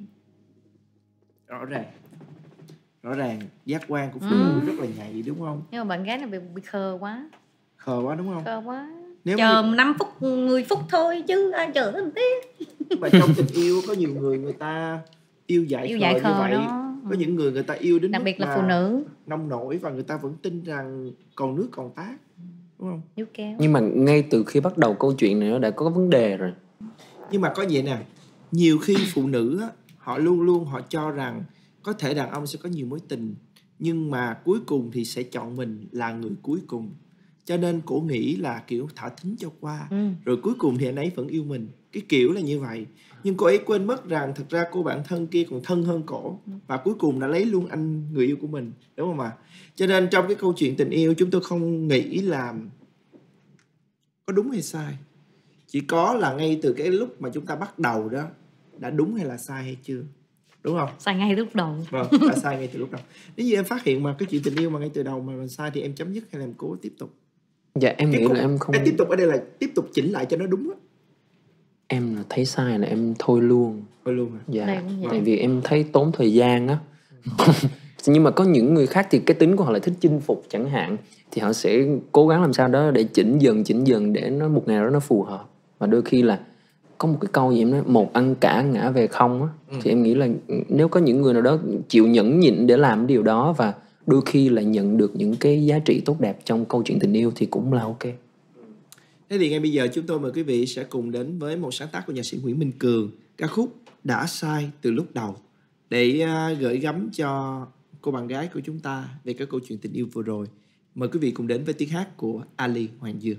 Rõ ràng giác quan của phụ nữ rất là nhạy, đúng không? Nhưng mà bạn gái này bị khờ quá. Khờ quá đúng không? Khờ quá. Nếu chờ 5 phút 10 phút thôi chứ ai chờ tới một tí. Mà trong tình yêu có nhiều người ta yêu dại khờ như vậy đó. Có những người ta yêu đến đặc mức biệt là phụ nữ nông nổi, và người ta vẫn tin rằng còn nước còn tát, đúng không? Níu kéo. Nhưng mà ngay từ khi bắt đầu câu chuyện này nó đã có vấn đề rồi. Nhưng mà có vậy nè, nhiều khi phụ nữ á, họ luôn luôn họ cho rằng có thể đàn ông sẽ có nhiều mối tình, nhưng mà cuối cùng thì sẽ chọn mình là người cuối cùng. Cho nên cổ nghĩ là kiểu thả thính cho qua, rồi cuối cùng thì anh ấy vẫn yêu mình. Cái kiểu là như vậy. Nhưng cô ấy quên mất rằng thật ra cô bạn thân kia còn thân hơn cổ, và cuối cùng đã lấy luôn anh người yêu của mình, đúng không ạ? Cho nên trong cái câu chuyện tình yêu, chúng tôi không nghĩ là có đúng hay sai. Chỉ có là ngay từ cái lúc mà chúng ta bắt đầu đó, đã đúng hay là sai hay chưa, đúng không? Sai ngay từ lúc đầu. Vâng, đã sai ngay từ lúc đầu. Nếu như em phát hiện mà cái chuyện tình yêu mà ngay từ đầu mà sai thì em chấm dứt hay là em cố tiếp tục? Dạ em nghĩ là em không... Em tiếp tục ở đây là tiếp tục chỉnh lại cho nó đúng á. Em là thấy sai là em thôi luôn. Thôi luôn hả? Dạ, tại vì em thấy tốn thời gian á. Nhưng mà có những người khác thì cái tính của họ lại thích chinh phục chẳng hạn, thì họ sẽ cố gắng làm sao đó để chỉnh dần để nó một ngày đó nó phù hợp. Và đôi khi là có một cái câu gì em nói, một ăn cả ngã về không á. Thì em nghĩ là nếu có những người nào đó chịu nhẫn nhịn để làm điều đó, và đôi khi là nhận được những cái giá trị tốt đẹp trong câu chuyện tình yêu, thì cũng là ok. Thế thì ngay bây giờ chúng tôi mời quý vị sẽ cùng đến với một sáng tác của nhạc sĩ Nguyễn Minh Cường, ca khúc Đã Sai Từ Lúc Đầu, để gửi gắm cho cô bạn gái của chúng ta về cái câu chuyện tình yêu vừa rồi. Mời quý vị cùng đến với tiếng hát của Ali Hoàng Dương.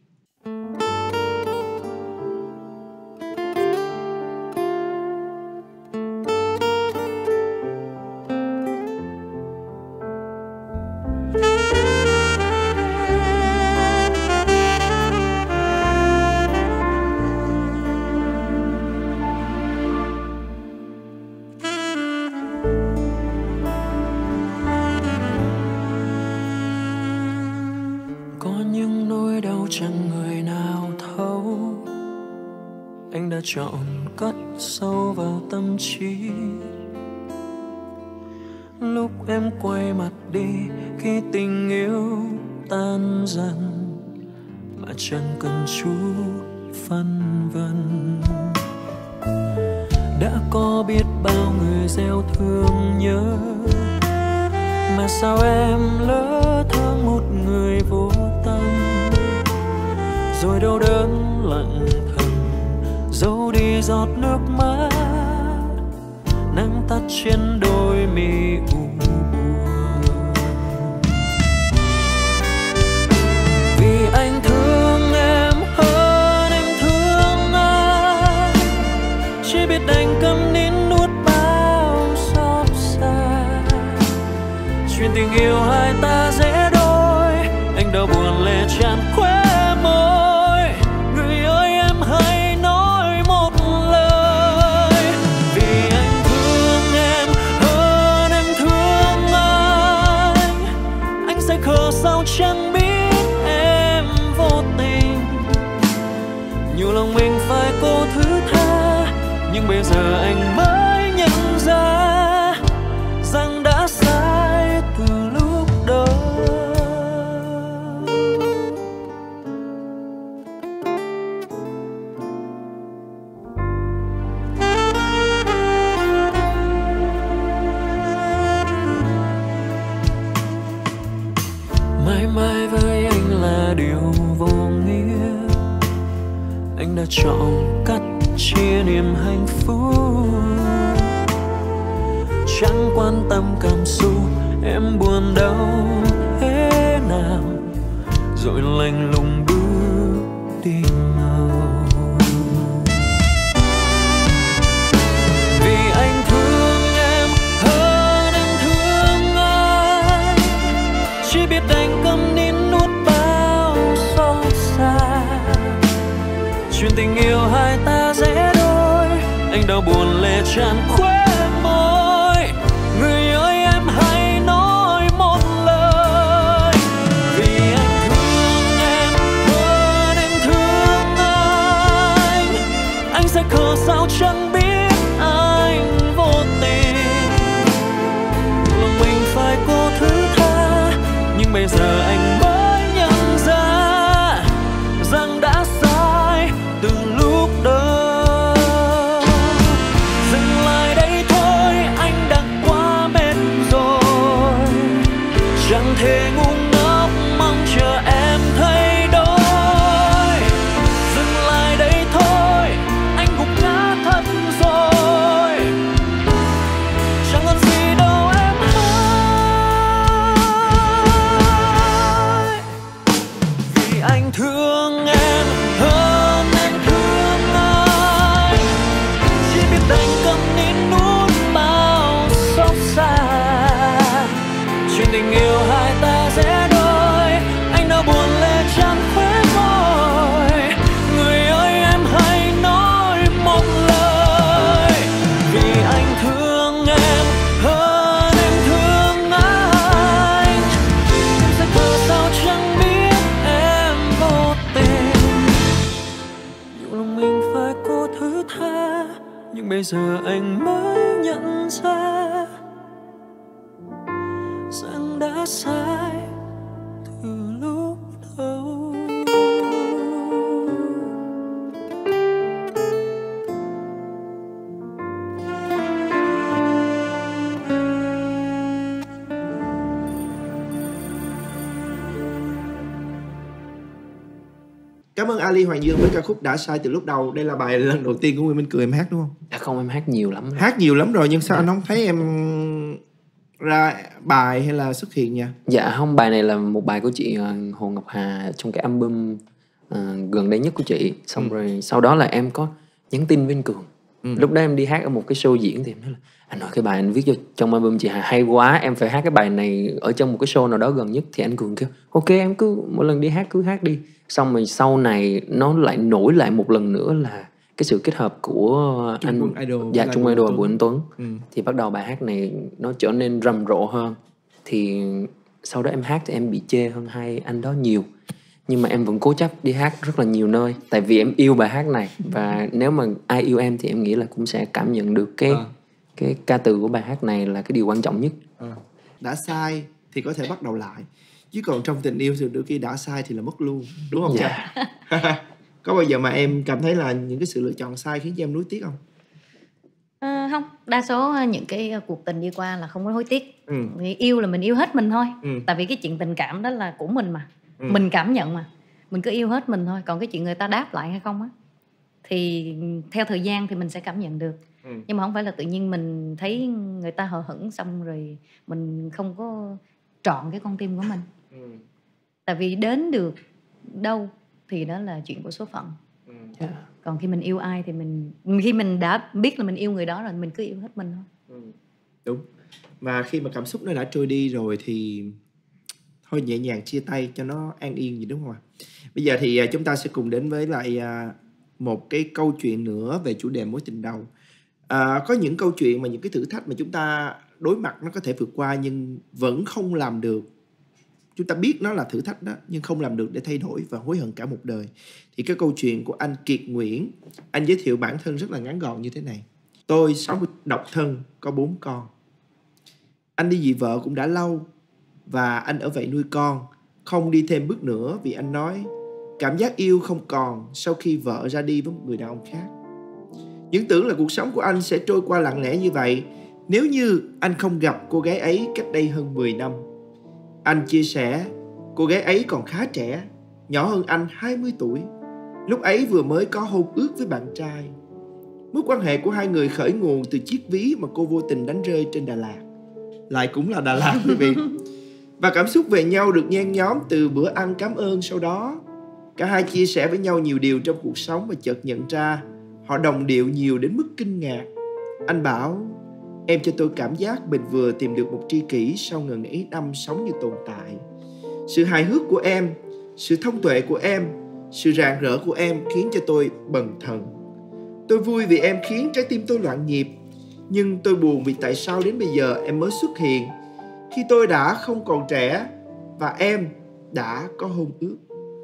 Chọn cất sâu vào tâm trí. Lúc em quay mặt đi khi tình yêu tan dần, mà chẳng cần chút phân vân. Đã có biết bao người gieo thương nhớ, mà sao em lỡ thương một người vô tâm, rồi đau đớn lặng giấu đi giọt nước mắt, nắng tắt trên đôi mi u buồn. Vì anh thương em hơn em thương ai, chỉ biết đành câm nín nuốt bao xót xa. Chuyện tình yêu hai ta dễ đôi, anh đau buồn lệ tràn khóe môi. Người ơi em hãy sao chẳng biết em vô tình, nhiều lòng mình phải cố thứ tha, nhưng bây giờ anh mới ra rằng đã sai từ lúc đầu. Mãi mãi với anh là điều vô nghĩa, anh đã chọn cắt chia niềm hạnh phúc, chẳng quan tâm cảm xúc em buồn đau thế nào, rồi lạnh lùng bước đi mau. Vì anh thương em hơn em thương anh, chỉ biết anh câm nín nuốt bao xót xa. Chuyện tình yêu hai ta dễ đôi, anh đau buồn lệ tràn khóe môi. Người ơi em hãy nói một lời, vì anh thương em hơn em thương anh sẽ khờ sao chẳng biết anh vô tình. Lòng mình phải cố thứ tha, nhưng bây giờ anh mới nhận ra rằng đã sai từ lúc đầu. Dừng lại đây thôi, anh đã quá mệt rồi, chẳng thể ngu ngốc mong chờ em thay đổi. Dừng lại đây thôi, anh gục ngã thật rồi, chẳng còn gì đâu em ơi. Vì anh thương em hơn em thương anh, chỉ biết đành câm nín nuốt bao xót xa. Chuyện tình yêu hai ta dễ đôi, anh đã buồn lệ tràn khóe môi. Người ơi em hãy nói một lời, vì anh thương em hơn em thương anh. Em sẽ khờ sao chẳng biết em vô tình, dù lòng mình phải cố thứ tha, nhưng bây giờ anh mới nhận ra rằng đã sai từ lúc đầu. Cảm ơn Ali Hoàng Dương với ca khúc Đã Sai Từ Lúc Đầu. Đây là bài lần đầu tiên của Nguyên Minh Cười em hát đúng không? Dạ không, em hát nhiều lắm. Hát nhiều lắm rồi nhưng sao anh không thấy em ra bài hay là xuất hiện nha? Dạ không, bài này là một bài của chị Hồ Ngọc Hà trong cái album gần đây nhất của chị. Xong rồi sau đó là em có nhắn tin với anh Cường. Lúc đó em đi hát ở một cái show diễn thì em nói là anh nói cái bài anh viết cho trong album chị Hà hay quá, em phải hát cái bài này ở trong một cái show nào đó gần nhất. Thì anh Cường kêu ok, em cứ mỗi lần đi hát cứ hát đi. Xong rồi sau này nó lại nổi lại một lần nữa là cái sự kết hợp của Trung Quân Idol. Dạ, Trung Quân Idol của anh Tuấn. Thì bắt đầu bài hát này nó trở nên rầm rộ hơn. Thì sau đó em hát thì em bị chê hơn hai anh đó nhiều, nhưng mà em vẫn cố chấp đi hát rất là nhiều nơi, tại vì em yêu bài hát này. Và nếu mà ai yêu em thì em nghĩ là cũng sẽ cảm nhận được cái ca từ của bài hát này là cái điều quan trọng nhất. Đã sai thì có thể bắt đầu lại, chứ còn trong tình yêu thì đôi khi đã sai thì là mất luôn, đúng không Dạ. cha? Có bao giờ mà em cảm thấy là những cái sự lựa chọn sai khiến cho em nuối tiếc không? Không, đa số những cái cuộc tình đi qua là không có hối tiếc. Vì yêu là mình yêu hết mình thôi. Tại vì cái chuyện tình cảm đó là của mình mà. Mình cảm nhận mà. Mình cứ yêu hết mình thôi. Còn cái chuyện người ta đáp lại hay không á, thì theo thời gian thì mình sẽ cảm nhận được. Nhưng mà không phải là tự nhiên mình thấy người ta hờ hững xong rồi mình không có trọn cái con tim của mình. Tại vì đến được đâu thì đó là chuyện của số phận. Còn khi mình yêu ai thì khi mình đã biết là mình yêu người đó rồi, mình cứ yêu hết mình thôi. Đúng. Và khi mà cảm xúc nó đã trôi đi rồi thì thôi nhẹ nhàng chia tay cho nó an yên gì, đúng không ạ? Bây giờ thì chúng ta sẽ cùng đến với lại một cái câu chuyện nữa về chủ đề mối tình đầu. Có những câu chuyện mà những cái thử thách mà chúng ta đối mặt nó có thể vượt qua nhưng vẫn không làm được. Chúng ta biết nó là thử thách đó nhưng không làm được để thay đổi và hối hận cả một đời. Thì cái câu chuyện của anh Kiệt Nguyễn, anh giới thiệu bản thân rất là ngắn gọn như thế này. Tôi 60 độc thân, có 4 con. Anh đi dị vợ cũng đã lâu, và anh ở vậy nuôi con, không đi thêm bước nữa vì anh nói cảm giác yêu không còn sau khi vợ ra đi với một người đàn ông khác. Những tưởng là cuộc sống của anh sẽ trôi qua lặng lẽ như vậy nếu như anh không gặp cô gái ấy cách đây hơn 10 năm. Anh chia sẻ cô gái ấy còn khá trẻ, nhỏ hơn anh 20 tuổi. Lúc ấy vừa mới có hôn ước với bạn trai. Mối quan hệ của hai người khởi nguồn từ chiếc ví mà cô vô tình đánh rơi trên Đà Lạt. Lại cũng là Đà Lạt quý vị. Và cảm xúc về nhau được nhen nhóm từ bữa ăn cảm ơn sau đó. Cả hai chia sẻ với nhau nhiều điều trong cuộc sống và chợt nhận ra họ đồng điệu nhiều đến mức kinh ngạc. Anh bảo, em cho tôi cảm giác mình vừa tìm được một tri kỷ sau ngần ấy năm sống như tồn tại. Sự hài hước của em, sự thông tuệ của em, sự rạng rỡ của em khiến cho tôi bần thần. Tôi vui vì em khiến trái tim tôi loạn nhịp, nhưng tôi buồn vì tại sao đến bây giờ em mới xuất hiện, khi tôi đã không còn trẻ và em đã có hôn ước.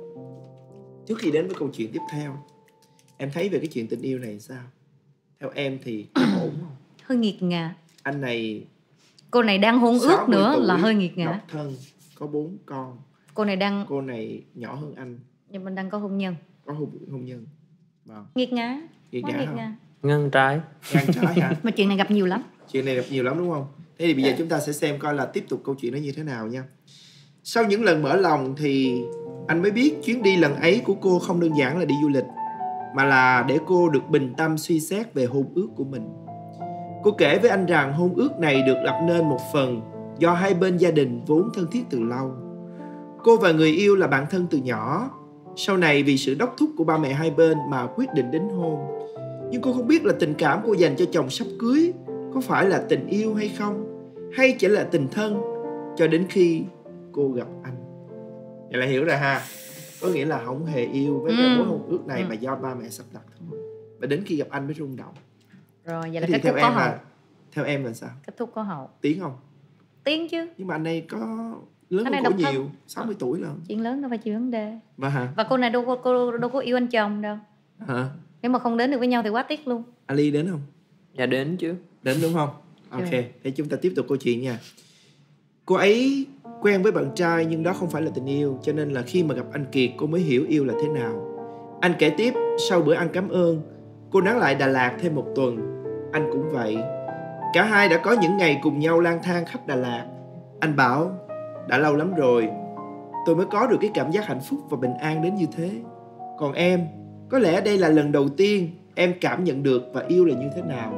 Trước khi đến với câu chuyện tiếp theo, em thấy về cái chuyện tình yêu này sao? Theo em thì ổn không? Hơi nghiệt ngã. Anh này, cô này đang hôn ước nữa tuổi, là hơi nghiệt ngã. độc thân, có 4 con. Cô này nhỏ hơn anh, nhưng mình đang có hôn nhân. có hôn nhân. Vâng. Nghiệt ngã. Nghiệt Quá ngã nghiệt không? ngã. Ngang trái. Ngang trái hả? Mà chuyện này gặp nhiều lắm. Chuyện này gặp nhiều lắm đúng không? Thế thì bây giờ chúng ta sẽ xem coi là tiếp tục câu chuyện nó như thế nào nha. Sau những lần mở lòng thì anh mới biết chuyến đi lần ấy của cô không đơn giản là đi du lịch, mà là để cô được bình tâm suy xét về hôn ước của mình. Cô kể với anh rằng hôn ước này được lập nên một phần do hai bên gia đình vốn thân thiết từ lâu. Cô và người yêu là bạn thân từ nhỏ. Sau này vì sự đốc thúc của ba mẹ hai bên mà quyết định đính hôn. Nhưng cô không biết là tình cảm cô dành cho chồng sắp cưới có phải là tình yêu hay không, hay chỉ là tình thân, cho đến khi cô gặp anh. Vậy là hiểu rồi ha. Có nghĩa là không hề yêu với cái mối hôn ước này mà do ba mẹ sắp đặt thôi. Và đến khi gặp anh mới rung động. Rồi vậy là Thế kết thì thúc có hậu. theo em là sao? Kết thúc có hậu. Tiếng không? Tiếng chứ. Nhưng mà anh này có lớn Cái này hơn cô độc thân. nhiều, 60 tuổi lần. Chuyện lớn đâu phải chuyện vấn đề. Và hả? Và cô này đâu có yêu anh chồng đâu. Hả? Nếu mà không đến được với nhau thì quá tiếc luôn. Ali đến không? Dạ đến chứ. Đến đúng không? Ok, thế chúng ta tiếp tục câu chuyện nha. Cô ấy quen với bạn trai nhưng đó không phải là tình yêu, cho nên là khi mà gặp anh Kiệt cô mới hiểu yêu là thế nào. Anh kể tiếp, sau bữa ăn cảm ơn, cô nán lại Đà Lạt thêm 1 tuần. Anh cũng vậy. Cả hai đã có những ngày cùng nhau lang thang khắp Đà Lạt. Anh bảo, đã lâu lắm rồi tôi mới có được cái cảm giác hạnh phúc và bình an đến như thế. Còn em, có lẽ đây là lần đầu tiên em cảm nhận được và yêu là như thế nào.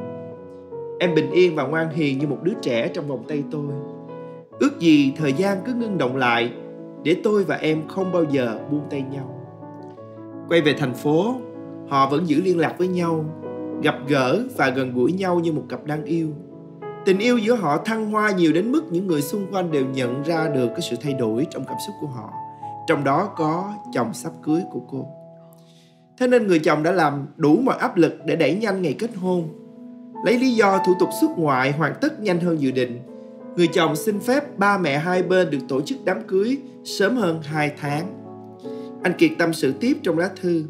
Em bình yên và ngoan hiền như một đứa trẻ trong vòng tay tôi. Ước gì thời gian cứ ngưng động lại để tôi và em không bao giờ buông tay nhau. Quay về thành phố, họ vẫn giữ liên lạc với nhau, gặp gỡ và gần gũi nhau như một cặp đang yêu. Tình yêu giữa họ thăng hoa nhiều đến mức những người xung quanh đều nhận ra được cái sự thay đổi trong cảm xúc của họ. Trong đó có chồng sắp cưới của cô. Thế nên người chồng đã làm đủ mọi áp lực để đẩy nhanh ngày kết hôn. Lấy lý do thủ tục xuất ngoại hoàn tất nhanh hơn dự định, người chồng xin phép ba mẹ hai bên được tổ chức đám cưới sớm hơn 2 tháng. Anh Kiệt tâm sự tiếp trong lá thư.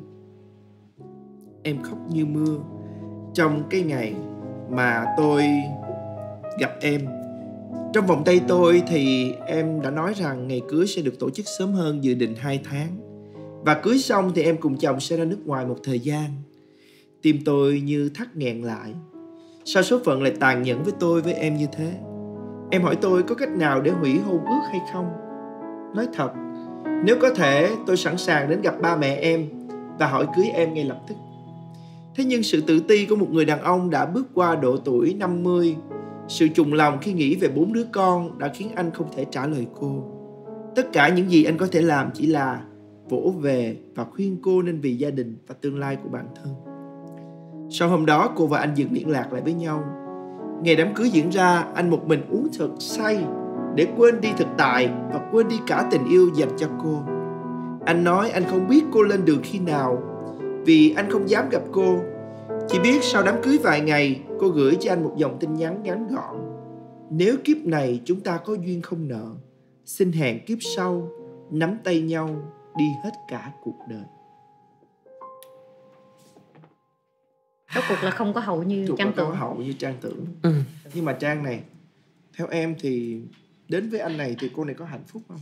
Em khóc như mưa trong cái ngày mà tôi gặp em. Trong vòng tay tôi thì em đã nói rằng ngày cưới sẽ được tổ chức sớm hơn dự định 2 tháng. Và cưới xong thì em cùng chồng sẽ ra nước ngoài một thời gian. Tim tôi như thắt nghẹn lại. Sao số phận lại tàn nhẫn với tôi với em như thế? Em hỏi tôi có cách nào để hủy hôn ước hay không? Nói thật, nếu có thể tôi sẵn sàng đến gặp ba mẹ em và hỏi cưới em ngay lập tức. Thế nhưng sự tự ti của một người đàn ông đã bước qua độ tuổi 50, sự trùng lòng khi nghĩ về 4 đứa con đã khiến anh không thể trả lời cô. Tất cả những gì anh có thể làm chỉ là vỗ về và khuyên cô nên vì gia đình và tương lai của bản thân. Sau hôm đó cô và anh dừng liên lạc lại với nhau. Ngày đám cưới diễn ra, anh một mình uống thật say để quên đi thực tại và quên đi cả tình yêu dành cho cô. Anh nói anh không biết cô lên đường khi nào vì anh không dám gặp cô. Chỉ biết sau đám cưới vài ngày, cô gửi cho anh một dòng tin nhắn ngắn gọn. Nếu kiếp này chúng ta có duyên không nợ, xin hẹn kiếp sau nắm tay nhau đi hết cả cuộc đời. Rốt cuộc là không có hậu như Rốt cuộc Trang là không tưởng. có hậu như Trang tưởng. Nhưng mà Trang này, theo em thì đến với anh này thì cô này có hạnh phúc không?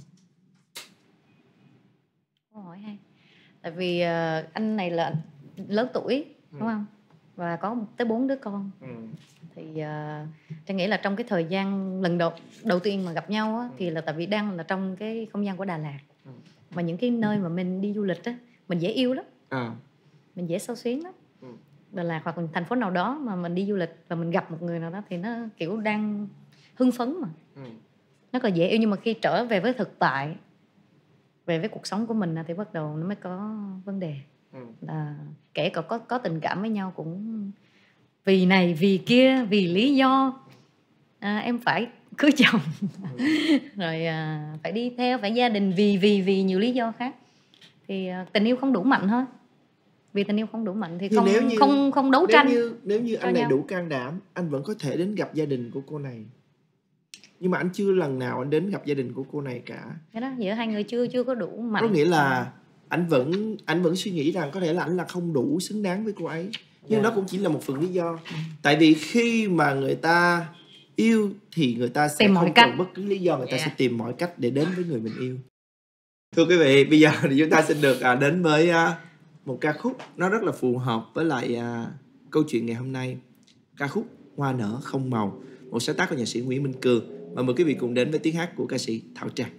Câu hỏi hay. Tại vì anh này là lớn tuổi đúng không? Và có tới 4 đứa con. Thì Trang nghĩ là trong cái thời gian lần đầu tiên mà gặp nhau á, thì là tại vì đang là trong cái không gian của Đà Lạt. Mà những cái nơi mà mình đi du lịch á, mình dễ yêu lắm. Mình dễ xao xuyến lắm. Đà Lạt hoặc thành phố nào đó mà mình đi du lịch và mình gặp một người nào đó thì nó kiểu đang hưng phấn mà. Nó còn dễ yêu, nhưng mà khi trở về với thực tại, về với cuộc sống của mình thì bắt đầu nó mới có vấn đề. Là kể cả có tình cảm với nhau cũng vì này vì kia, vì lý do em phải cưới chồng rồi phải đi theo, phải gia đình, vì nhiều lý do khác. Thì tình yêu không đủ mạnh thôi. Vì tình yêu không đủ mạnh thì không đấu tranh. Nếu như anh này nhau đủ can đảm, anh vẫn có thể đến gặp gia đình của cô này. Nhưng mà anh chưa lần nào anh đến gặp gia đình của cô này cả. Cái đó giữa hai người chưa có đủ mạnh. Có nghĩa là anh vẫn suy nghĩ rằng có thể là anh là không đủ xứng đáng với cô ấy. Nhưng nó cũng chỉ là một phần lý do. Tại vì khi mà người ta yêu thì người ta sẽ không cần bất cứ lý do, người ta sẽ tìm mọi cách để đến với người mình yêu. Thưa quý vị, bây giờ thì chúng ta sẽ được đến với một ca khúc nó rất là phù hợp với lại câu chuyện ngày hôm nay. Ca khúc Hoa Nở Không Màu, một sáng tác của nhạc sĩ Nguyễn Minh Cường. Và mời quý vị cùng đến với tiếng hát của ca sĩ Thảo Trang.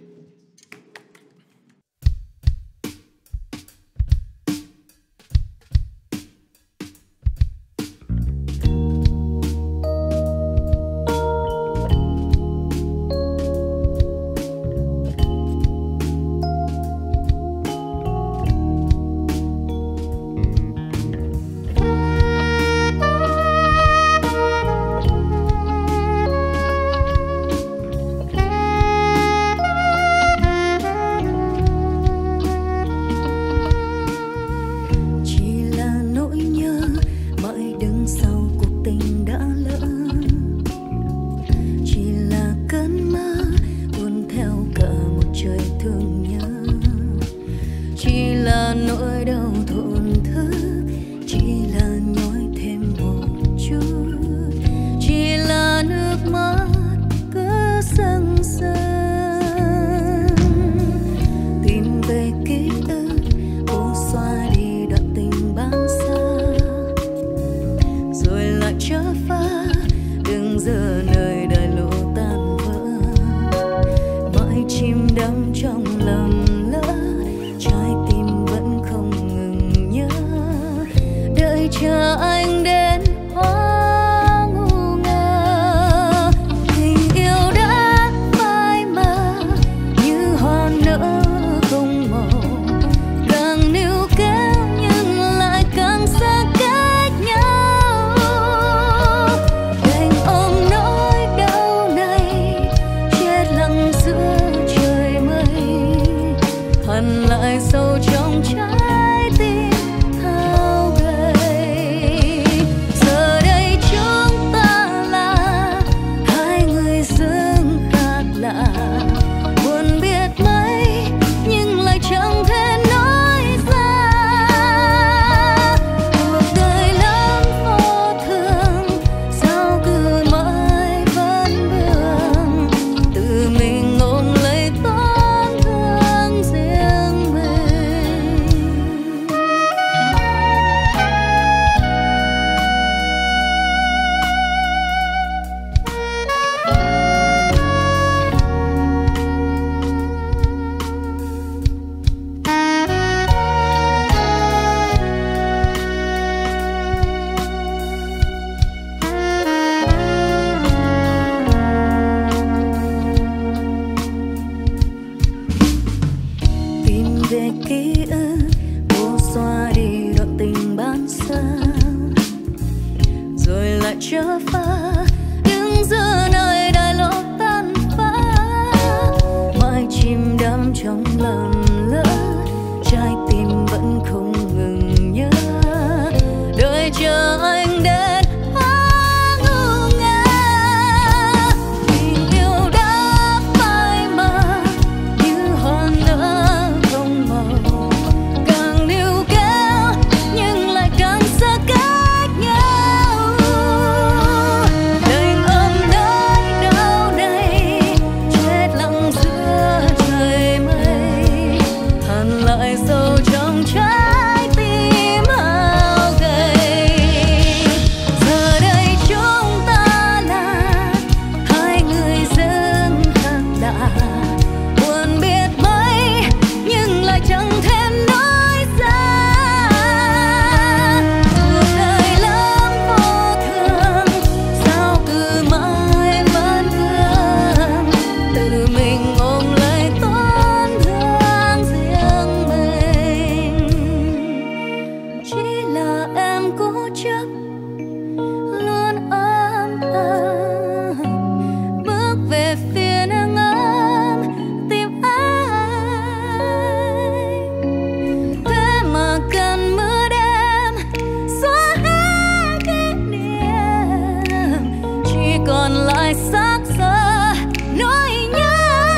lại sâu trong trái tim thao gầy. chắc luôn âm thầm bước về phía nắng ấm tim anh. Thế mà cơn mưa đêm xóa hết kỷ niệm, chỉ còn lại xác xơ nỗi nhớ.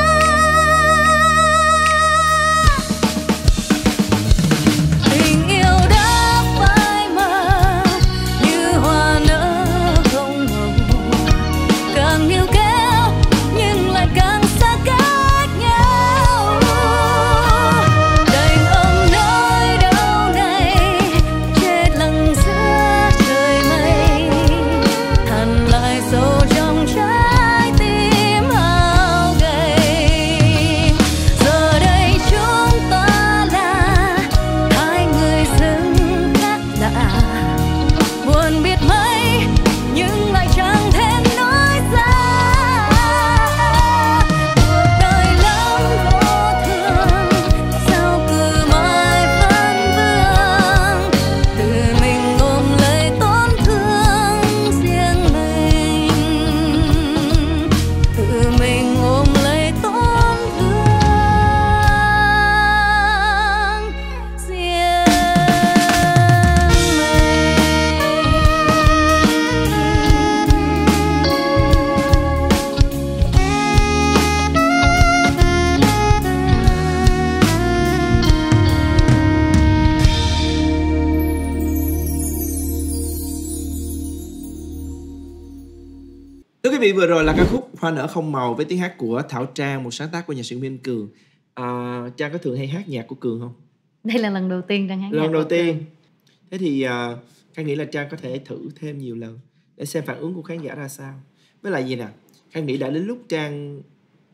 Tình yêu đã phai mờ như hoa nở không màu, càng níu kéo nhưng lại càng xa cách nhau. Đành ôm nỗi đau này chết lặng giữa trời mây, thằn lại sâu trong trái tim hao gầy. Giờ đây chúng ta là hai người dưng khác lạ, buồn biết mấy nhưng lại chẳng thể nói ra. Cuộc đời lắm vô thường, sao cứ mãi vấn vương, tự mình ôm lấy tổn thương riêng mình, tự mình ôm lấy tổn thương riêng Thưa quý vị, vừa rồi là ca khúc Hoa nở không màu với tiếng hát của Thảo Trang, một sáng tác của nhạc sĩ Minh Cường. Trang có thường hay hát nhạc của Cường không? Đây là lần đầu tiên Trang hát nhạc Lần đầu của tiên. Thế thì Khang nghĩ là Trang có thể thử thêm nhiều lần để xem phản ứng của khán giả ra sao. Với lại gì nè, Khang nghĩ đã đến lúc Trang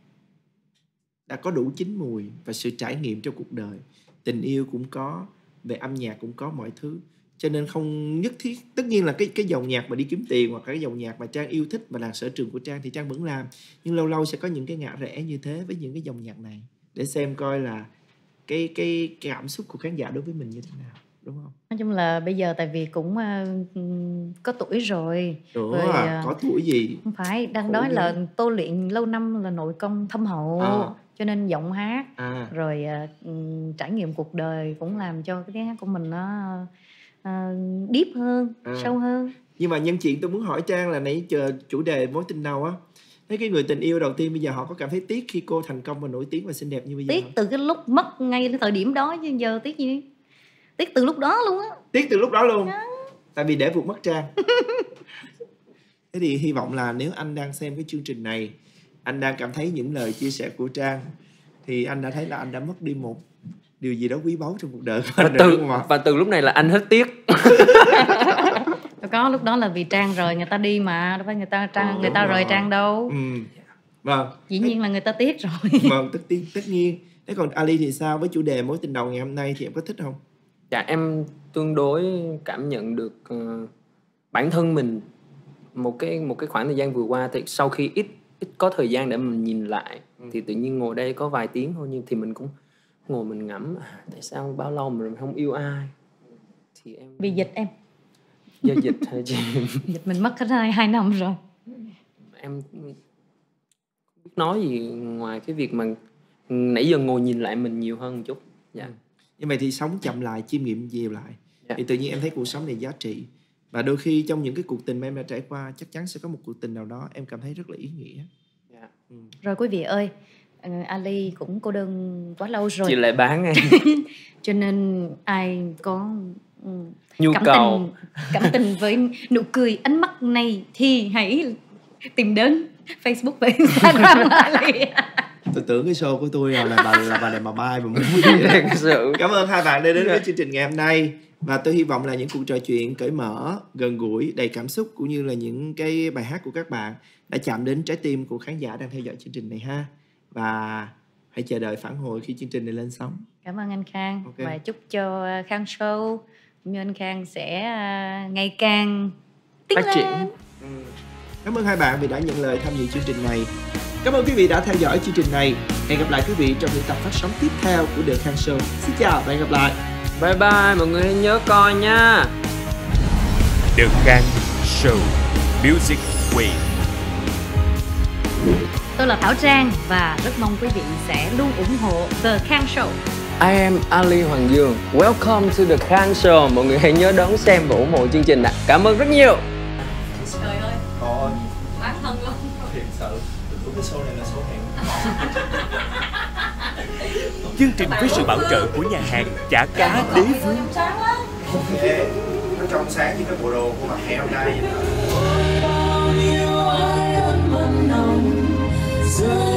đã có đủ chín mùi và sự trải nghiệm trong cuộc đời. Tình yêu cũng có, về âm nhạc cũng có mọi thứ. Cho nên không nhất thiết, tất nhiên là cái dòng nhạc mà đi kiếm tiền hoặc là cái dòng nhạc mà Trang yêu thích và là sở trường của Trang thì Trang vẫn làm. Nhưng lâu lâu sẽ có những cái ngã rẽ như thế với những cái dòng nhạc này, để xem coi là cái cảm xúc của khán giả đối với mình như thế nào, đúng không? Nói chung là bây giờ tại vì cũng có tuổi rồi. Đúng Rồi, có tuổi gì. không phải, đang Khổ nói ghê. là tôi luyện lâu năm là nội công thâm hậu, cho nên giọng hát rồi trải nghiệm cuộc đời cũng làm cho cái tiếng hát của mình nó deep hơn, sâu hơn. Nhưng mà nhân chuyện tôi muốn hỏi Trang là nãy chờ chủ đề mối tình đầu á, thấy cái người tình yêu đầu tiên bây giờ họ có cảm thấy tiếc khi cô thành công và nổi tiếng và xinh đẹp như bây giờ Tiếc không? từ cái lúc mất ngay cái thời điểm đó, chứ giờ tiếc gì? Tiếc từ lúc đó luôn á. Tiếc từ lúc đó luôn. Tại vì để vụt mất Trang. Thế thì hy vọng là nếu anh đang xem cái chương trình này, anh đang cảm thấy những lời chia sẻ của Trang, thì anh đã thấy là anh đã mất đi một điều gì đó quý báu trong cuộc đời của anh rồi, đúng không ạ? Và từ lúc này là anh hết tiếc. Có lúc đó là vì Trang rời người ta đi mà, đâu phải người ta rời Trang đâu. Vâng. Dĩ nhiên là người ta tiếc rồi. Vâng, tất nhiên. Thế còn Ali thì sao, với chủ đề mối tình đầu ngày hôm nay thì em có thích không? Dạ em tương đối cảm nhận được bản thân mình một cái khoảng thời gian vừa qua, thì sau khi ít có thời gian để mình nhìn lại, thì tự nhiên ngồi đây có vài tiếng thôi, nhưng thì mình cũng ngồi mình ngẫm tại sao bao lâu mà mình không yêu ai. Thì em Vì dịch em. do dịch hả chị? Dịch mình mất hết 2 năm rồi. Em không biết nói gì ngoài cái việc mà nãy giờ ngồi nhìn lại mình nhiều hơn một chút. Dạ. Như vậy thì sống chậm lại, chiêm nghiệm nhiều lại, thì tự nhiên em thấy cuộc sống này giá trị. Và đôi khi trong những cái cuộc tình mà em đã trải qua, chắc chắn sẽ có một cuộc tình nào đó em cảm thấy rất là ý nghĩa. Rồi quý vị ơi, Ali cũng cô đơn quá lâu rồi. Chị lại bán em. Cho nên ai có nhu cầu cảm tình với nụ cười ánh mắt này thì hãy tìm đến Facebook và Instagram Ali. Tôi tưởng cái show của tôi là bà này mà bai mà muốn sự. Cảm ơn hai bạn đã đến với chương trình ngày hôm nay. Và tôi hy vọng là những cuộc trò chuyện cởi mở, gần gũi, đầy cảm xúc, cũng như là những cái bài hát của các bạn đã chạm đến trái tim của khán giả đang theo dõi chương trình này ha. Và hãy chờ đợi phản hồi khi chương trình này lên sóng. Cảm ơn anh Khang. Và chúc cho Khang Show cũng như anh Khang sẽ ngày càng phát triển. Cảm ơn hai bạn vì đã nhận lời tham dự chương trình này. Cảm ơn quý vị đã theo dõi chương trình này. Hẹn gặp lại quý vị trong những tập phát sóng tiếp theo của The Khang Show. Xin chào và hẹn gặp lại. Bye bye, mọi người hãy nhớ coi nha. The Khang Show Music Wave. Tôi là Thảo Trang và rất mong quý vị sẽ luôn ủng hộ The Khang Show. I am Ali Hoàng Dương. Welcome to The Khang Show. Mọi người hãy nhớ đón xem và ủng hộ chương trình ạ. Cảm ơn rất nhiều. Trời ơi, bán thân luôn. Thiệt sự, đúng cái show này là show hẹn. Chương trình với sự bảo trợ của nhà hàng Chả Cá Đế Vương. Ok, nó trong sáng như cái bộ đồ của mặt heo đây. Bao nhiêu ai ân mặn nồng